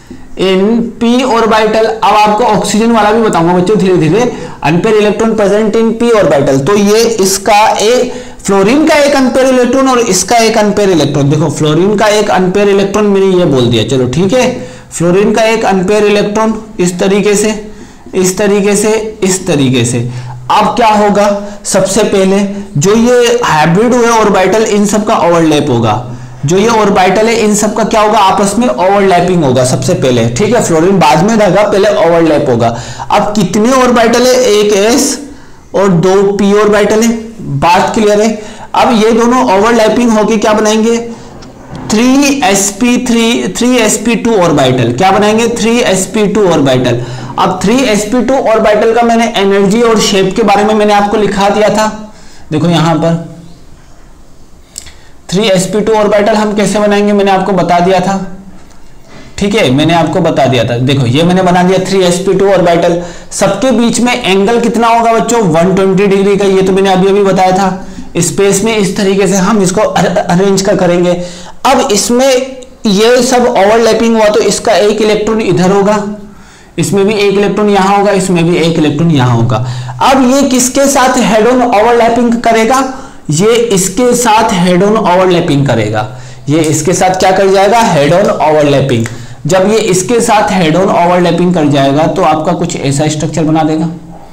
in p orbital. अब आपको ऑक्सीजन वाला भी बताऊंगा बच्चों धीरे धीरे। Unpaired electron present in p orbital, तो ये इसका फ्लोरीन का एक अनपेयर इलेक्ट्रॉन और इसका एक अनपेयर इलेक्ट्रॉन। देखो फ्लोरीन का एक अनपेयर इलेक्ट्रॉन मैंने ये बोल दिया, चलो ठीक है। फ्लोरीन का एक अनपेयर इलेक्ट्रॉन इस तरीके से, इस तरीके से, इस तरीके से। अब क्या होगा, सबसे पहले जो ये हाइब्रिड हुए ऑर्बिटल, इन सब का ओवरलैप होगा। जो ये ऑर्बिटल है इन सब का क्या होगा, आपस में ओवरलैपिंग होगा सबसे पहले। ठीक है, फ्लोरीन बाद में रहेगा, पहले ओवरलैप होगा। अब कितने ऑर्बिटल है, एक s और 2 p ऑर्बिटल है, बात क्लियर है। अब ये दोनों ओवरलैपिंग होके क्या बनाएंगे, 3sp2 ऑर्बिटल। क्या बनाएंगे, 3sp2 ऑर्बिटल। अब 3sp2 ऑर्बिटल का मैंने एनर्जी और शेप के बारे में मैंने आपको लिखा दिया था। देखो यहां पर 3sp2 ऑर्बिटल हम कैसे बनाएंगे मैंने आपको बता दिया था। ठीक है, मैंने आपको बता दिया था। देखो ये मैंने बना दिया 3sp2 ऑर्बिटल। सबके बीच में एंगल कितना होगा बच्चों, 120 डिग्री का। ये तो मैंने अभी अभी बताया था। स्पेस में इस तरीके से हम इसको अरेंज करेंगे। अब इसमें ये सब ओवरलैपिंग हुआ तो इसका एक इलेक्ट्रॉन इधर होगा, इसमें भी एक इलेक्ट्रॉन यहां होगा, इसमें भी एक इलेक्ट्रॉन यहां होगा। अब ये किसके साथ हेड ऑन ओवरलैपिंग करेगा, ये इसके साथ हेड ऑन ओवरलैपिंग करेगा। ये इसके साथ क्या कर जाएगा, हेड ऑन ओवरलैपिंग। जब ये इसके साथ हेड ऑन ओवरलैपिंग कर जाएगा तो आपका कुछ ऐसा स्ट्रक्चर बना देगा,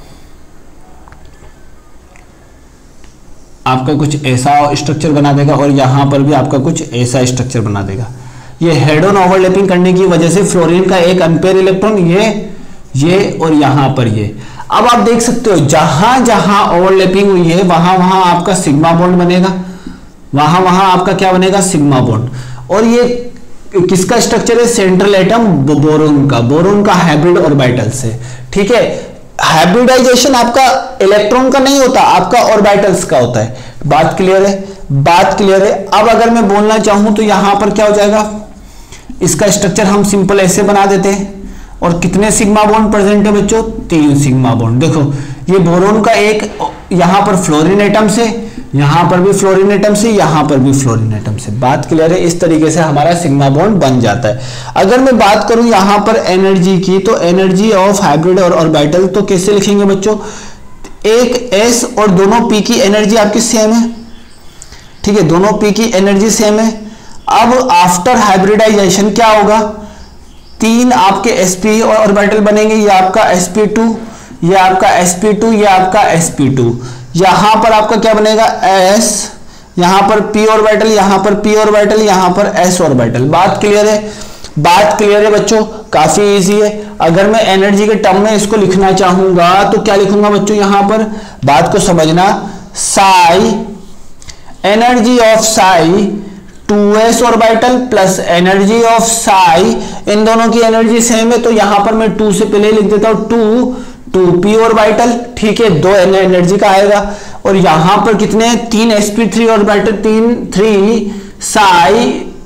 आपका कुछ ऐसा स्ट्रक्चर बना देगा, और यहां पर भी आपका कुछ ऐसा स्ट्रक्चर बना देगा। ये हेड ऑन ओवरलैपिंग करने की वजह से फ्लोरीन का एक अनपेयर इलेक्ट्रॉन ये और यहां पर ये। अब आप देख सकते हो जहां जहां ओवरलैपिंग हुई है वहां वहां आपका सिग्मा बॉन्ड बनेगा, वहां वहां आपका क्या बनेगा, सिग्मा बॉन्ड। और ये किसका स्ट्रक्चर है, सेंट्रल एटम बोरोन का हाइब्रिड ऑर्बिटल से। ठीक है, हाइब्रिडाइजेशन आपका इलेक्ट्रॉन का नहीं होता, आपका ऑर्बिटल्स का होता है। बात क्लियर है, बात क्लियर है। अब अगर मैं बोलना चाहूं तो यहां पर क्या हो जाएगा, इसका स्ट्रक्चर हम सिंपल ऐसे बना देते हैं। और कितने सिग्मा बॉन्ड प्रेजेंट है बच्चों? 3 सिग्मा बॉन्ड। देखो ये बोरोन का एक यहां पर फ्लोरीन एटम से, यहां पर भी फ्लोरीन एटम से, यहां पर भी फ्लोरीन एटम से। बात क्लियर है? इस तरीके से हमारा सिग्मा बॉन्ड बन जाता है। अगर मैं बात करूं यहां पर एनर्जी की, तो एनर्जी ऑफ हाइब्रिड और ऑर्बिटल तो कैसे लिखेंगे बच्चों? एक s और दोनों p की एनर्जी आपकी सेम है, ठीक है, दोनों p की एनर्जी सेम है। अब आफ्टर हाइब्रिडाइजेशन क्या होगा? 3 आपके sp ऑर्बिटल बनेंगे, ये आपका sp2, ये आपका sp2, ये आपका sp2। यहां पर आपका क्या बनेगा? s, यहां पर p ऑर्बिटल, यहां पर p ऑर्बिटल, यहां पर s ऑर्बिटल। बात क्लियर है? बात क्लियर है बच्चों? काफी इजी है। अगर मैं एनर्जी के टर्म में इसको लिखना चाहूंगा तो क्या लिखूंगा बच्चों? यहां पर बात को समझना, psi, energy of psi 2s orbital plus energy of psi, इन दोनों की एनर्जी सेम है तो यहां पर मैं 2 से पहले लिख देता हूं 2p ऑर्बिटल, ठीक है, 2 एनर्जी का आएगा। और यहां पर कितने? 3 sp3 orbital, 3 Sai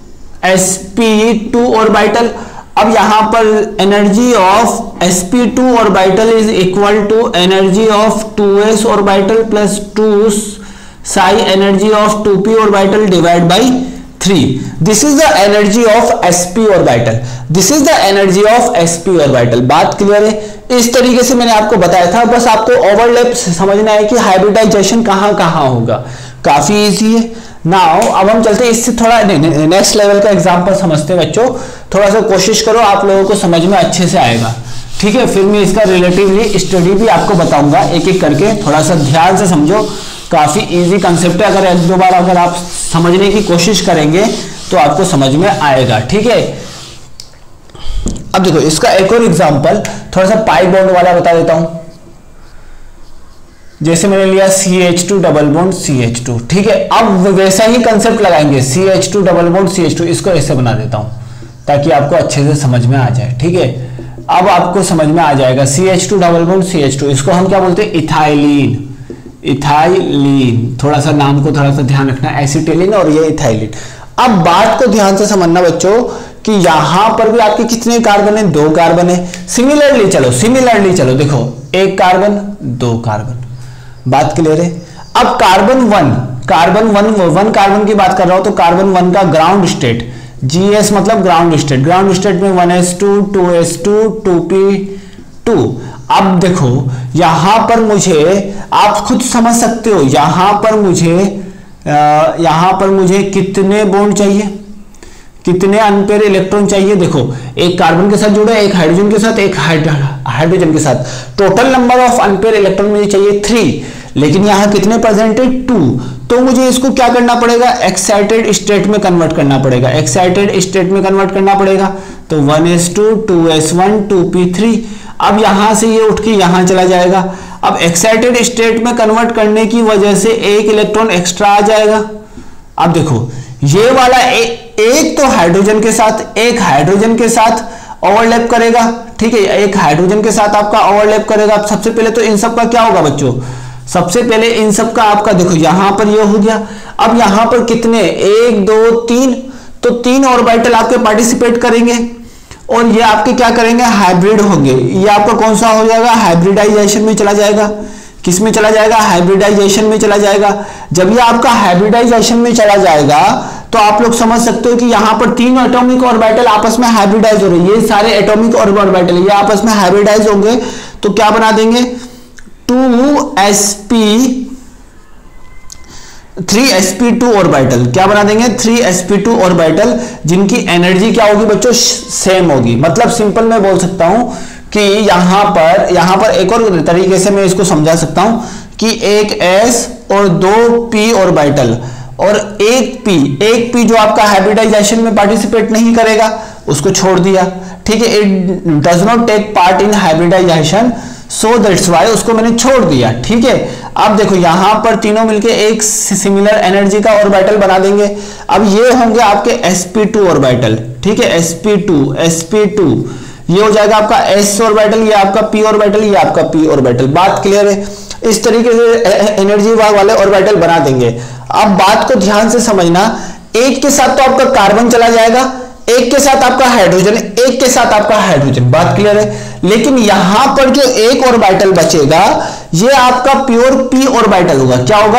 sp2 orbital. अब यहां पर energy of sp2 orbital is equal to energy of 2s orbital plus 2 psi energy of 2p orbital divide by 3। This is the energy of sp orbital, this is the energy of sp orbital. बात क्लियर है? इस तरीके से मैंने आपको बताया था, बस आपको ओवरलैप समझना है कि हाइब्रिडाइजेशन कहां कहां होगा। काफी इजी है। नाउ अब हम चलते हैं इससे थोड़ा नेक्स्ट लेवल का एग्जांपल समझते हैं बच्चों। थोड़ा सा कोशिश करो, आप लोगों को समझ में अच्छे से आएगा, ठीक है। फिर मैं इसका रिलेटिवली स्टडी भी आपको बताऊंगा एक एक करके, थोड़ा सा ध्यान से समझो। काफी इजी कंसेप्ट है, अगर एक दो बार अगर आप समझने की कोशिश करेंगे तो आपको समझ में आएगा, ठीक है। अब देखो इसका एक और एग्जांपल थोड़ा सा पाई बॉन्ड वाला बता देता हूं। जैसे मैंने लिया CH2 डबल बॉन्ड CH2, ठीक है। अब वैसा ही कंसेप्ट लगाएंगे, CH2 डबल बॉन्ड CH2, इसको ऐसे बना देता हूं ताकि आपको अच्छे से समझ में आ जाए, ठीक है। अब आपको समझ में आ जाएगा CH2 डबल बॉन्ड CH2, इसको हम क्या बोलते हैं? Ethylene, ethylene. थोड़ा सा नाम को थोड़ा सा ध्यान रखना, एसिटिलीन और ये इथाइलिन। अब बात को ध्यान से समझना बच्चों कि यहां पर भी आपके कितने कार्बन है? 2 कार्बन है। सिमिलरली चलो देखो, 1 कार्बन 2 कार्बन। बात क्लियर है? अब कार्बन 1 कार्बन की बात कर रहा हूं तो कार्बन 1 का ग्राउंड स्टेट, GS मतलब ग्राउंड स्टेट, ग्राउंड स्टेट में 1s2 2s2 2p2। अब देखो यहां पर मुझे, आप खुद समझ सकते हो, यहां पर मुझे कितने बॉन्ड चाहिए, कितने अनपेयर इलेक्ट्रॉन चाहिए? देखो एक कार्बन के साथ जुड़ा है, एक हाइड्रोजन के साथ, एक हाइड्रोजन के साथ। Total number of unpaired electron मुझे चाहिए 3, लेकिन यहां कितने प्रेजेंट है? 2। तो मुझे इसको क्या करना पड़ेगा? एक्साइटेड स्टेट में कन्वर्ट करना पड़ेगा, एक्साइटेड स्टेट में कन्वर्ट करना पड़ेगा। तो 1s2 2s1 2p3। अब यहां से ये उठ के यहां चला जाएगा। अब एक्साइटेड स्टेट में कन्वर्ट करने की वजह से 1 इलेक्ट्रॉन एक्स्ट्रा आ जाएगा। अब देखो ये वाला एक तो हाइड्रोजन के साथ, एक हाइड्रोजन के साथ ओवरलैप करेगा, ठीक है, एक हाइड्रोजन के साथ आपका ओवरलैप करेगा। अब सबसे पहले तो इन सब का क्या होगा बच्चों? सबसे पहले इन सब का आपका देखो यहां पर ये हो गया। अब यहां पर कितने? 1 2 3, तो 3 ऑर्बिटल आपके पार्टिसिपेट करेंगे और ये आपके क्या करेंगे? हाइब्रिड होंगे। ये आपका कौन सा हो जाएगा? हाइब्रिडाइजेशन में चला जाएगा। किस में चला जाएगा? हाइब्रिडाइजेशन में चला जाएगा। जब ये आपका हाइब्रिडाइजेशन में चला जाएगा तो आप लोग समझ सकते हो कि यहां पर 3 एटॉमिक ऑर्बिटल आपस में हाइब्रिडाइज हो रहे हैं। ये सारे एटॉमिक ऑर्बिटल ये आपस में हाइब्रिडाइज होंगे तो क्या बना देंगे? 3sp2 orbital. क्या बना देंगे? 3sp2 ऑर्बिटल, जिनकी एनर्जी क्या होगी बच्चों? सेम होगी। मतलब सिंपल मैं बोल सकता हूं कि यहां पर एक और तरीके से मैं इसको समझा सकता हूं कि एक s और 2p ऑर्बिटल और एक p जो आपका हाइब्रिडाइजेशन में पार्टिसिपेट नहीं करेगा उसको छोड़ दिया, ठीक है। It does not take part in hybridization, so that's why उसको मैंने छोड़ दिया, ठीक है। अब देखो यहां पर तीनों मिलके एक सिमिलर एनर्जी का ऑर्बिटल बना देंगे। अब ये होंगे आपके sp2 ऑर्बिटल, ठीक है, sp2 ये हो जाएगा आपका s ऑर्बिटल, ये आपका p ऑर्बिटल, ये आपका p ऑर्बिटल। बात क्लियर है? इस तरीके से एनर्जी वाले ऑर्बिटल बना देंगे। अब बात को ध्यान से समझना, एक के साथ तो आपका कार्बन चला जाएगा, एक के साथ आपका हाइड्रोजन, एक के साथ आपका हाइड्रोजन, बात क्लियर है। लेकिन यहां पर जो एक ऑर्बिटल बचेगा ये आपका प्योर p ऑर्बिटल होगा। क्या होगा?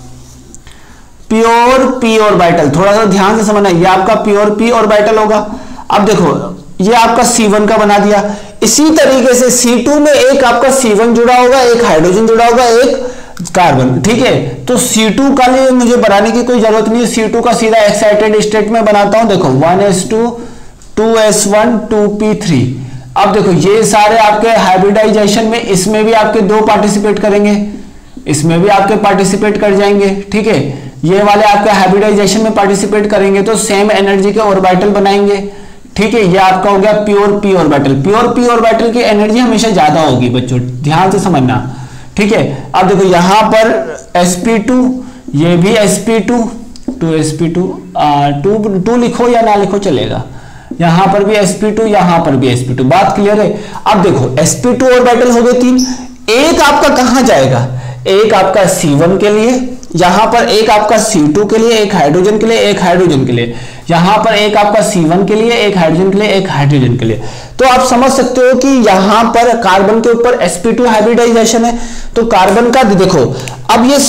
Pure p orbital. थोड़ा सा ध्यान से समझना, ये आपका प्योर p ऑर्बिटल होगा। अब देखो ये आपका C1 का बना दिया। इसी तरीके से C2 में एक आपका C1 जुड़ा होगा, एक हाइड्रोजन जुड़ा होगा, एक कार्बन, ठीक है। तो C2 का लिए मुझे बनाने की कोई जरूरत नहीं है, C2 का सीधा एक्साइटेड स्टेट में बनाता हूं। देखो 1s2 2s1 2p3। अब देखो ये सारे आपके हाइब्रिडाइजेशन में, इसमें भी आपके दो पार्टिसिपेट करेंगे, इसमें भी आपके पार्टिसिपेट कर जाएंगे, ठीक है। ये वाले आपके हाइब्रिडाइजेशन में पार्टिसिपेट करेंगे तो सेम एनर्जी के ऑर्बिटल बनाएंगे, ठीक है। ये आपका हो गया pure p orbital. Pure p orbital की एनर्जी हमेशा ज्यादा होगी बच्चों, ध्यान से समझना, ठीक है। अब देखो यहां पर sp2, ये भी sp2 2sp2 2 लिखो या ना लिखो चलेगा। यहां पर भी sp2, यहां पर भी sp2, बात क्लियर है। अब देखो sp2 ऑर्बिटल हो गए 3। एक आपका कहां जाएगा? एक आपका C1 के लिए, यहां पर एक आपका C2 के लिए, एक हाइड्रोजन के लिए, एक हाइड्रोजन के लिए, यहां पर एक आपका C1 के लिए, एक हाइड्रोजन के लिए, एक हाइड्रोजन के लिए। तो आप समझ सकते हो कि यहां पर कार्बन के ऊपर sp2 हाइब्रिडाइजेशन है, तो कार्बन का देखो अब ये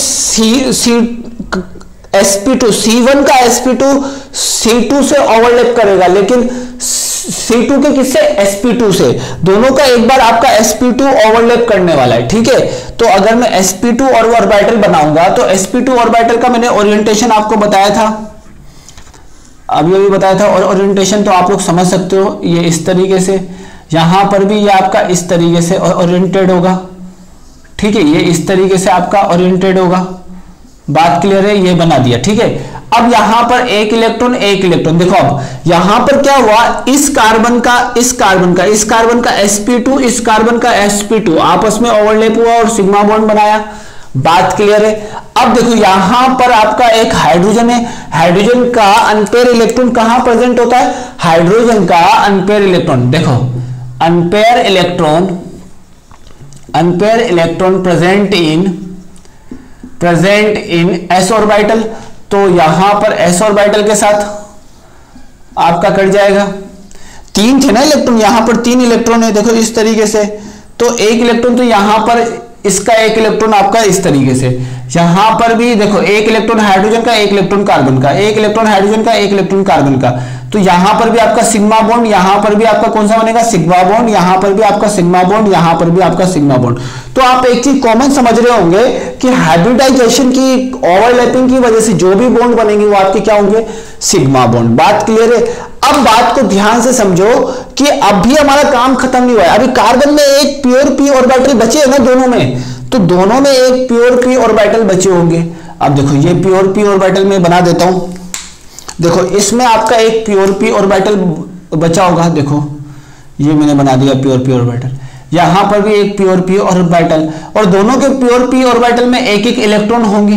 sp2 C1 का sp2 C2 से ओवरलैप करेगा, लेकिन C2 के किससे? sp2 से। दोनों का एक बार आपका sp2 ओवरलैप करने वाला है, ठीक है। तो अगर मैं sp2 और ऑर्बिटल बनाऊंगा तो sp2 ऑर्बिटल का मैंने ओरिएंटेशन आपको बताया था, अभी अभी बताया था, और ओरिएंटेशन तो आप लोग समझ सकते हो, ये इस तरीके से, यहां पर भी ये आपका इस तरीके से ओरिएंटेड होगा, ठीक है। ये इस तरीके से आपका ओरिएंटेड होगा, बात क्लियर है। ये बना दिया, ठीक है। अब यहां पर एक इलेक्ट्रॉन, एक इलेक्ट्रॉन, देखो अब यहां पर क्या हुआ, इस कार्बन का sp2, इस कार्बन का sp2 आपस में ओवरलैप हुआ और सिग्मा बॉन्ड बनाया, बात क्लियर है। अब देखो यहां पर आपका एक हाइड्रोजन है, हाइड्रोजन का अनपेयर इलेक्ट्रॉन कहां प्रेजेंट होता है? हाइड्रोजन का अनपेयर इलेक्ट्रॉन, देखो unpaired electron present in s orbital. तो यहां पर s ऑर्बिटल के साथ आपका कट जाएगा। 3 थे ना इलेक्ट्रॉन, यहां पर 3 इलेक्ट्रॉन है, देखो इस तरीके से। तो एक इलेक्ट्रॉन, तो यहां पर इसका एक इलेक्ट्रॉन आपका इस तरीके से, यहां पर भी देखो एक इलेक्ट्रॉन हाइड्रोजन का, एक इलेक्ट्रॉन कार्बन का, एक इलेक्ट्रॉन हाइड्रोजन का, एक इलेक्ट्रॉन कार्बन का। तो यहां पर भी आपका सिग्मा बॉन्ड, यहां पर भी आपका कौन सा बनेगा? सिग्मा बॉन्ड, यहां पर भी आपका सिग्मा बॉन्ड, यहां पर भी आपका सिग्मा बॉन्ड। तो आप एक चीज कॉमन समझ रहे होंगे कि हाइब्रिडाइजेशन की ओवरलैपिंग की वजह से जो भी बॉन्ड बनेंगे वो आपके क्या होंगे? सिग्मा बॉन्ड, बात क्लियर है। अब बात को ध्यान से समझो कि अभी हमारा काम खत्म नहीं हुआ है, अभी कार्बन में एक प्योर p ऑर्बिटल बचे है ना दोनों में, तो दोनों में एक प्योर p ऑर्बिटल बचे होंगे। अब देखो ये प्योर p ऑर्बिटल में बना देता हूं, देखो इसमें आपका एक प्योर p ऑर्बिटल बचा होगा, देखो ये मैंने बना दिया प्योर p ऑर्बिटल, यहां पर भी एक प्योर p ऑर्बिटल, और दोनों के प्योर p ऑर्बिटल में एक एक इलेक्ट्रॉन होंगे,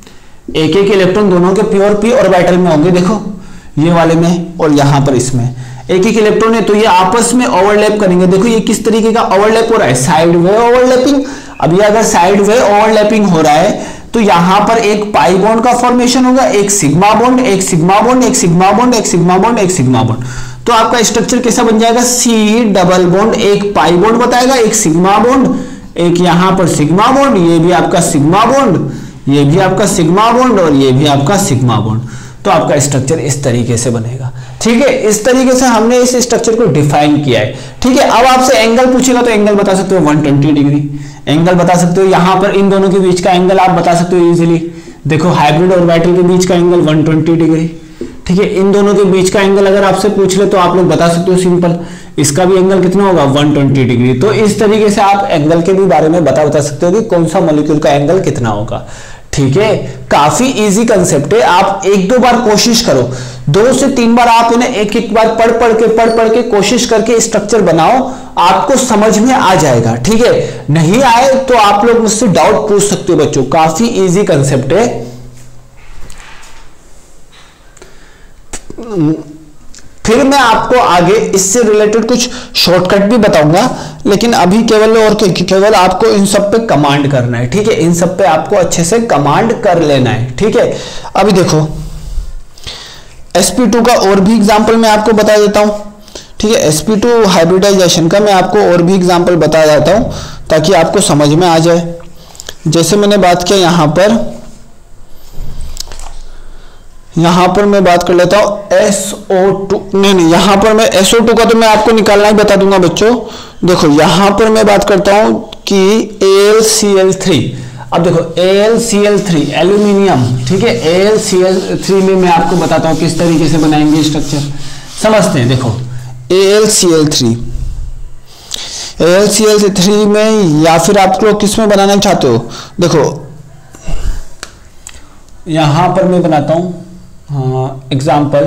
एक एक इलेक्ट्रॉन दोनों के प्योर p ऑर्बिटल में होंगे, देखो ये वाले में और यहां पर इसमें एक एक इलेक्ट्रॉन है, तो ये आपस में ओवरलैप करेंगे। देखो ये किस तरीके का ओवरलैप हो रहा है? Side way overlapping. अब ये अगर साइड वे ओवरलैपिंग हो रहा है तो यहां पर एक पाई बॉन्ड का फॉर्मेशन होगा, एक सिग्मा बॉन्ड, एक सिग्मा बॉन्ड, एक सिग्मा बॉन्ड, एक सिग्मा बॉन्ड, एक सिग्मा बॉन्ड। तो आपका स्ट्रक्चर कैसा बन जाएगा? C डबल बॉन्ड, एक पाई बॉन्ड बताएगा, एक सिग्मा बॉन्ड, एक यहां पर सिग्मा बॉन्ड, ये भी आपका सिग्मा बॉन्ड, ये भी आपका सिग्मा बॉन्ड, और ये भी आपका सिग्मा बॉन्ड। तो आपका स्ट्रक्चर इस तरीके से बनेगा, ठीक है। इस तरीके से हमने इस स्ट्रक्चर को डिफाइन किया है, ठीक है। अब आपसे एंगल पूछेगा तो एंगल बता सकते हो 120 डिग्री एंगल बता सकते हो। यहां पर इन दोनों के बीच का एंगल आप बता सकते हो इजीली, देखो हाइब्रिड ऑर्बिटल के बीच का एंगल 120 डिग्री, ठीक है। इन दोनों के बीच का एंगल अगर आपसे पूछ ले तो आप लोग बता सकते हो सिंपल, इसका भी एंगल कितना होगा? 120 डिग्री। तो इस तरीके से आप एंगल के भी बारे में बता सकते हो कि कौन सा मॉलिक्यूल का एंगल कितना होगा, ठीक है। काफी इजी कंसेप्ट है, आप 1-2 बार कोशिश करो, 2 से 3 बार आप इन्हें एक एक बार पढ़ के कोशिश करके स्ट्रक्चर बनाओ, आपको समझ में आ जाएगा, ठीक है। नहीं आए तो आप लोग मुझसे डाउट पूछ सकते हो बच्चों, काफी इजी कंसेप्ट है। फिर मैं आपको आगे इससे रिलेटेड कुछ शॉर्टकट भी बताऊंगा, लेकिन अभी केवल आपको इन सब पे कमांड करना है, ठीक है। इन सब पे आपको अच्छे से कमांड कर लेना है, ठीक है। अभी देखो sp2 का और भी एग्जांपल मैं आपको बता देता हूं, ठीक है। sp2 हाइब्रिडाइजेशन का मैं आपको और भी एग्जांपल बता देता हूं ताकि आपको समझ में आ जाए। जैसे मैंने बात किया यहां पर मैं बात कर लेता हूं SO2, नहीं यहां पर मैं SO2 का तो मैं आपको निकालना ही बता दूंगा बच्चों। देखो यहां पर मैं बात करता हूं कि AlCl3, अब देखो AlCl3 एल्यूमिनियम, ठीक है। AlCl3 में मैं आपको बताता हूं किस तरीके से बनाएंगे स्ट्रक्चर, समझते हैं। देखो AlCl3 में या फिर आप लोग किस में बनाना चाहते हो, देखो यहां पर मैं बनाता हूं एग्जाम्पल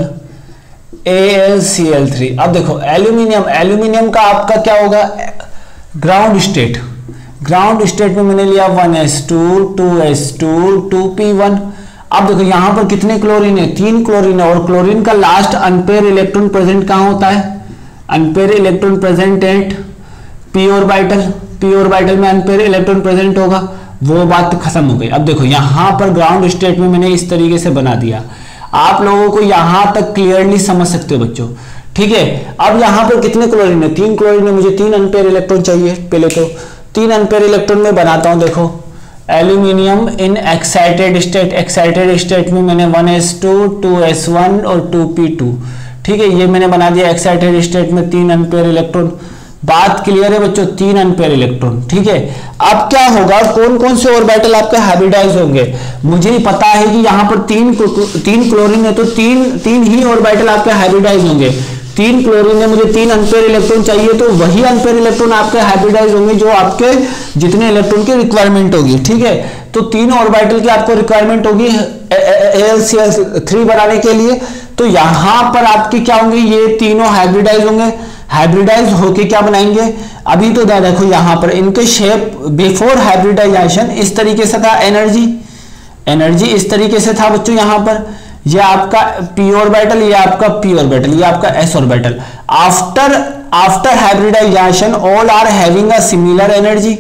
AlCl3। अब देखो एल्यूमिनियम का आपका क्या होगा, ग्राउंड स्टेट में मैंने लिया 1s2 2s2 2p1। अब देखो यहां पर कितने क्लोरीन है, 3 क्लोरीन है, और क्लोरीन का लास्ट अनपेयर इलेक्ट्रॉन प्रेजेंट कहां होता है, unpaired electron present at p orbital में अनपेयर इलेक्ट्रॉन प्रेजेंट होगा, वो बात खत्म हो गई। अब देखो यहां पर ग्राउंड स्टेट में मैंने इस तरीके से बना दिया, आप लोगों को यहां तक क्लियरली समझ सकते हो बच्चों, ठीक है। अब यहां पर कितने क्लोरीन है, 3 क्लोरीन है, मुझे 3 अनपेयर इलेक्ट्रॉन चाहिए। पहले तो 3 अनपेयर इलेक्ट्रॉन में बनाता हूं। देखो एल्यूमिनियम इन एक्साइटेड स्टेट में मैंने 1s2 2s1 और 2p2, ठीक है, ये मैंने बना दिया एक्साइटेड स्टेट में 3 अनपेयर इलेक्ट्रॉन। बात क्लियर है बच्चों, 3 अनपेयर इलेक्ट्रॉन, ठीक है। अब क्या होगा, कौन कौन से ऑर्बिटल आपके हाइब्रिडाइज होंगे, मुझे पता है कि यहां पर 3 क्लोरीन है तो तीन ही ऑर्बिटल आपके हाइब्रिडाइज होंगे। 3 क्लोरीन है, मुझे 3 अनपेयर इलेक्ट्रॉन चाहिए, तो वही अनपेयर इलेक्ट्रॉन आपके हाइब्रिडाइज होंगे जो आपके जितने इलेक्ट्रॉन की रिक्वायरमेंट होगी, ठीक है। तो 3 ऑर्बिटल की आपको रिक्वायरमेंट होगी AlCl3 बनाने के लिए, तो यहां पर आपके क्या होंगे, ये तीनों हाइब्रिडाइज होंगे। हाइब्रिडाइज होके क्या बनाएंगे, अभी तो देखो यहां पर इनके शेप बिफोर हाइब्रिडाइजेशन इस तरीके से था, एनर्जी इस तरीके से था बच्चों। यहां पर ये आपका p ऑर्बिटल, ये आपका p ऑर्बिटल, ये आपका s orbital. After hybridization all are having a similar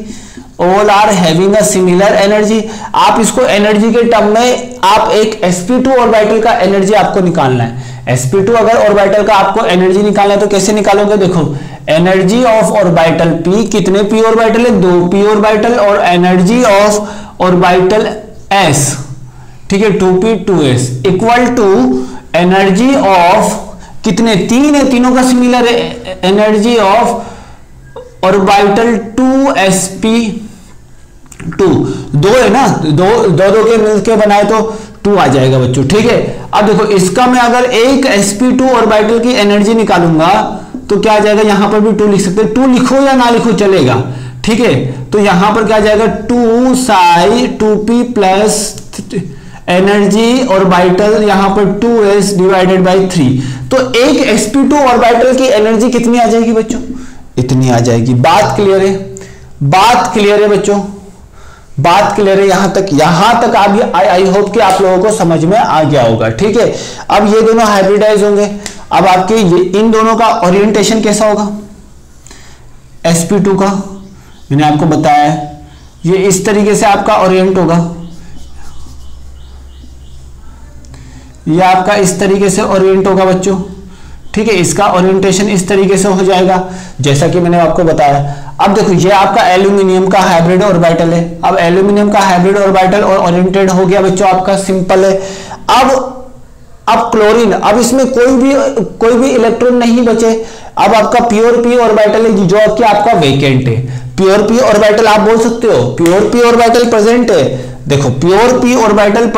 energy, आप इसको एनर्जी के टर्म में आप एक sp2 ऑर्बिटल का एनर्जी आपको निकालना है। sp2 अगर ऑर्बिटल का आपको एनर्जी निकालना है तो कैसे निकालोगे, देखो एनर्जी ऑफ ऑर्बिटल p, कितने p ऑर्बिटल है, 2 p ऑर्बिटल, और एनर्जी ऑफ ऑर्बिटल s, ठीक है, 2p 2s equal to energy of कितने, 3 है, तीनों का सिमिलर है, एनर्जी ऑफ ऑर्बिटल 2sp2, 2 है ना, दो के मिलके बनाए तो 2 आ जाएगा बच्चों, ठीक है। अब देखो इसका मैं अगर एक sp2 ऑर्बिटल की एनर्जी निकालूंगा तो क्या आ जाएगा, यहां पर भी 2 लिख सकते हैं, 2 लिखो या ना लिखो चलेगा, ठीक है। तो यहां पर क्या आ जाएगा 2 psi 2p plus energy orbital यहां पर 2s डिवाइडेड बाय 3, तो एक sp2 ऑर्बिटल की एनर्जी कितनी आ जाएगी बच्चों, इतनी आ जाएगी। बात क्लियर है बच्चों, बात क्लियर है यहां तक आप, आई होप कि आप लोगों को समझ में आ गया होगा, ठीक है। अब ये दोनों हाइब्रिडाइज होंगे, अब आपके इन दोनों का ओरिएंटेशन कैसा होगा, sp2 का मैंने आपको बताया है, ये इस तरीके से आपका ओरिएंट होगा, ये आपका इस तरीके से ओरिएंट होगा बच्चों, ठीक है। इसका ओरिएंटेशन इस तरीके से हो जाएगा जैसा कि मैंने आपको बताया। अब देखो ये आपका एल्यूमिनियम का हाइब्रिड ऑर्बिटल है, अब एल्यूमिनियम का हाइब्रिड ऑर्बिटल और ओरिएंटेड हो गया बच्चों, आपका सिंपल है। अब क्लोरीन, अब इसमें कोई भी इलेक्ट्रॉन नहीं बचे, अब आपका प्योर p ऑर्बिटल है जो कि आपका वेकेंट है। प्योर p ऑर्बिटल आप बोल सकते हो, प्योर p ऑर्बिटल प्रेजेंट है, देखो प्योर p ऑर्बिटल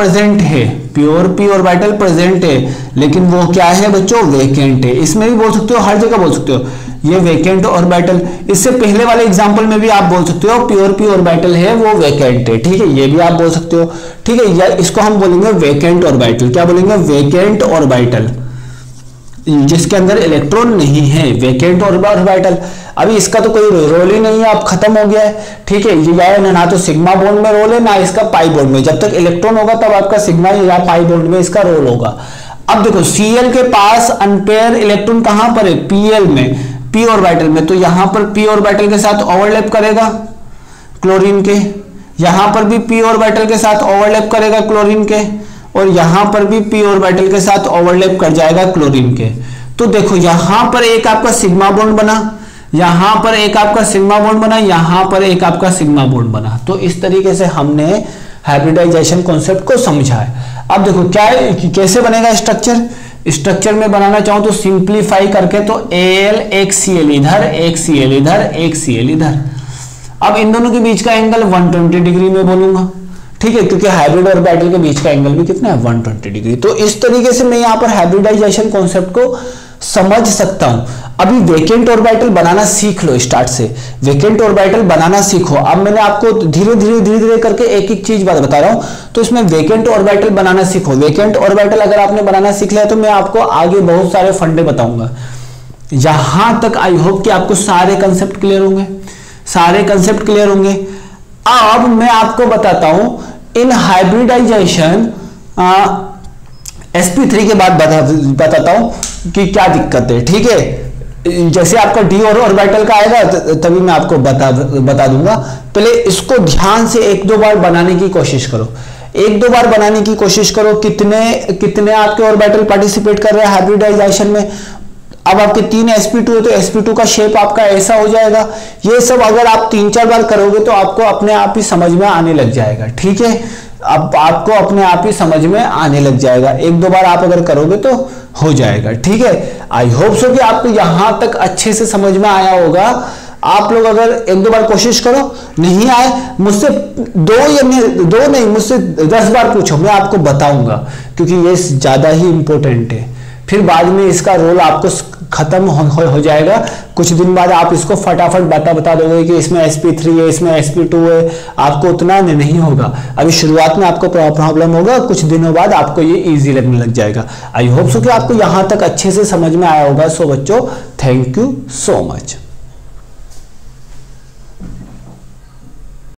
प्रेजेंट है, लेकिन वो क्या है बच्चों, वेकेंट है। इसमें भी बोल सकते हो, हर जगह बोल सकते हो ये वेकेंट ऑर्बिटल। इससे पहले वाले एग्जांपल में भी आप बोल सकते हो प्योर p ऑर्बिटल है वो वेकेंट है, ठीक है, ये भी आप बोल सकते हो, ठीक है। या इसको हम बोलेंगे वेकेंट ऑर्बिटल, क्या बोलेंगे, वेकेंट ऑर्बिटल, जिसके अंदर इलेक्ट्रॉन नहीं है, वेकेंट ऑर्बिटल। अभी इसका तो कोई रोल ही नहीं है, अब खत्म हो गया है, ठीक है। ये ना तो सिग्मा बॉन्ड में रोल है ना इसका पाई बॉन्ड में, जब तक इलेक्ट्रॉन होगा तब आपका सिग्मा या पाई बॉन्ड में इसका रोल होगा। अब देखो Cl के पास अनपेयर इलेक्ट्रॉन कहां पर है, Pl में, p ऑर्बिटल में, तो यहां पर p ऑर्बिटल के साथ ओवरलैप करेगा क्लोरीन के, यहां पर भी p ऑर्बिटल के साथ ओवरलैप करेगा क्लोरीन के, और यहां पर भी p ऑर्बिटल के साथ ओवरलैप कर जाएगा क्लोरीन के। तो देखो यहां पर एक आपका सिग्मा बॉन्ड बना, यहां पर एक आपका सिग्मा बॉन्ड बना, यहां पर एक आपका सिग्मा बॉन्ड बना। तो इस तरीके से हमने हाइब्रिडाइजेशन कॉन्सेप्ट को समझा है। अब देखो क्या कैसे बनेगा स्ट्रक्चर में बनाना चाहूं तो सिंप्लीफाई करके तो Al एक Cl इधर, एक Cl इधर, एक Cl इधर। अब इन दोनों के बीच का एंगल 120 डिग्री में बोलूंगा, ठीक है, क्योंकि हाइब्रिड ऑर्बिटल के बीच का एंगल भी कितना है 120 डिग्री। तो इस तरीके से मैं यहाँ पर हाइब्रिडाइजेशन कॉन्सेप्ट को समझ सकता हूं। अभी वेकेंट ऑर्बिटल बनाना सीख लो, स्टार्ट से वेकेंट ऑर्बिटल बनाना सीखो। अब मैंने आपको धीरे धीरे करके एक एक चीज बात बता रहा हूं, तो इसमें वेकेंट ऑर्बिटल बनाना सीखो। वेकेंट ऑर्बिटल अगर आपने बनाना सीख लिया तो मैं आपको आगे बहुत सारे फंडे बताऊंगा। यहां तक आई होप कि आपको सारे कंसेप्ट क्लियर होंगे, सारे कंसेप्ट क्लियर होंगे। अब मैं आपको बताता हूं इन हाइब्रिडाइजेशन sp3 के बाद बताता हूं कि क्या दिक्कत है, ठीक है। जैसे आपका d और ऑर्बिटल का आएगा तभी मैं आपको बता दूंगा। पहले इसको ध्यान से एक दो बार बनाने की कोशिश करो, एक दो बार बनाने की कोशिश करो। कितने आपके ऑर्बिटल पार्टिसिपेट कर रहे हैं हाइब्रिडाइजेशन में। अब आपके 3 sp2 है तो sp2 का शेप आपका ऐसा हो जाएगा। ये सब अगर आप 3-4 बार करोगे तो आपको अपने आप ही समझ में आने लग जाएगा, ठीक है। अब आपको अपने आप ही समझ में आने लग जाएगा, एक दो बार आप अगर करोगे तो हो जाएगा, ठीक है। आई होप सो कि आपको यहां तक अच्छे से समझ में आया होगा। आप लोग अगर एक दो बार कोशिश करो, नहीं आए मुझसे दो नहीं मुझसे 10 बार पूछो, मैं आपको बताऊंगा, क्योंकि ये ज्यादा ही इंपॉर्टेंट है। फिर बाद में इसका रोल आपको खत्म हो जाएगा। कुछ दिन बाद आप इसको फटाफट बता दोगे कि इसमें sp3 है, इसमें sp2 है, आपको उतना नहीं होगा। अभी शुरुआत में आपको प्रॉब्लम होगा, कुछ दिनों बाद आपको ये इजी लगने लग जाएगा। आई होप सो कि आपको यहां तक अच्छे से समझ में आया होगा। सो बच्चों, थैंक यू सो मच।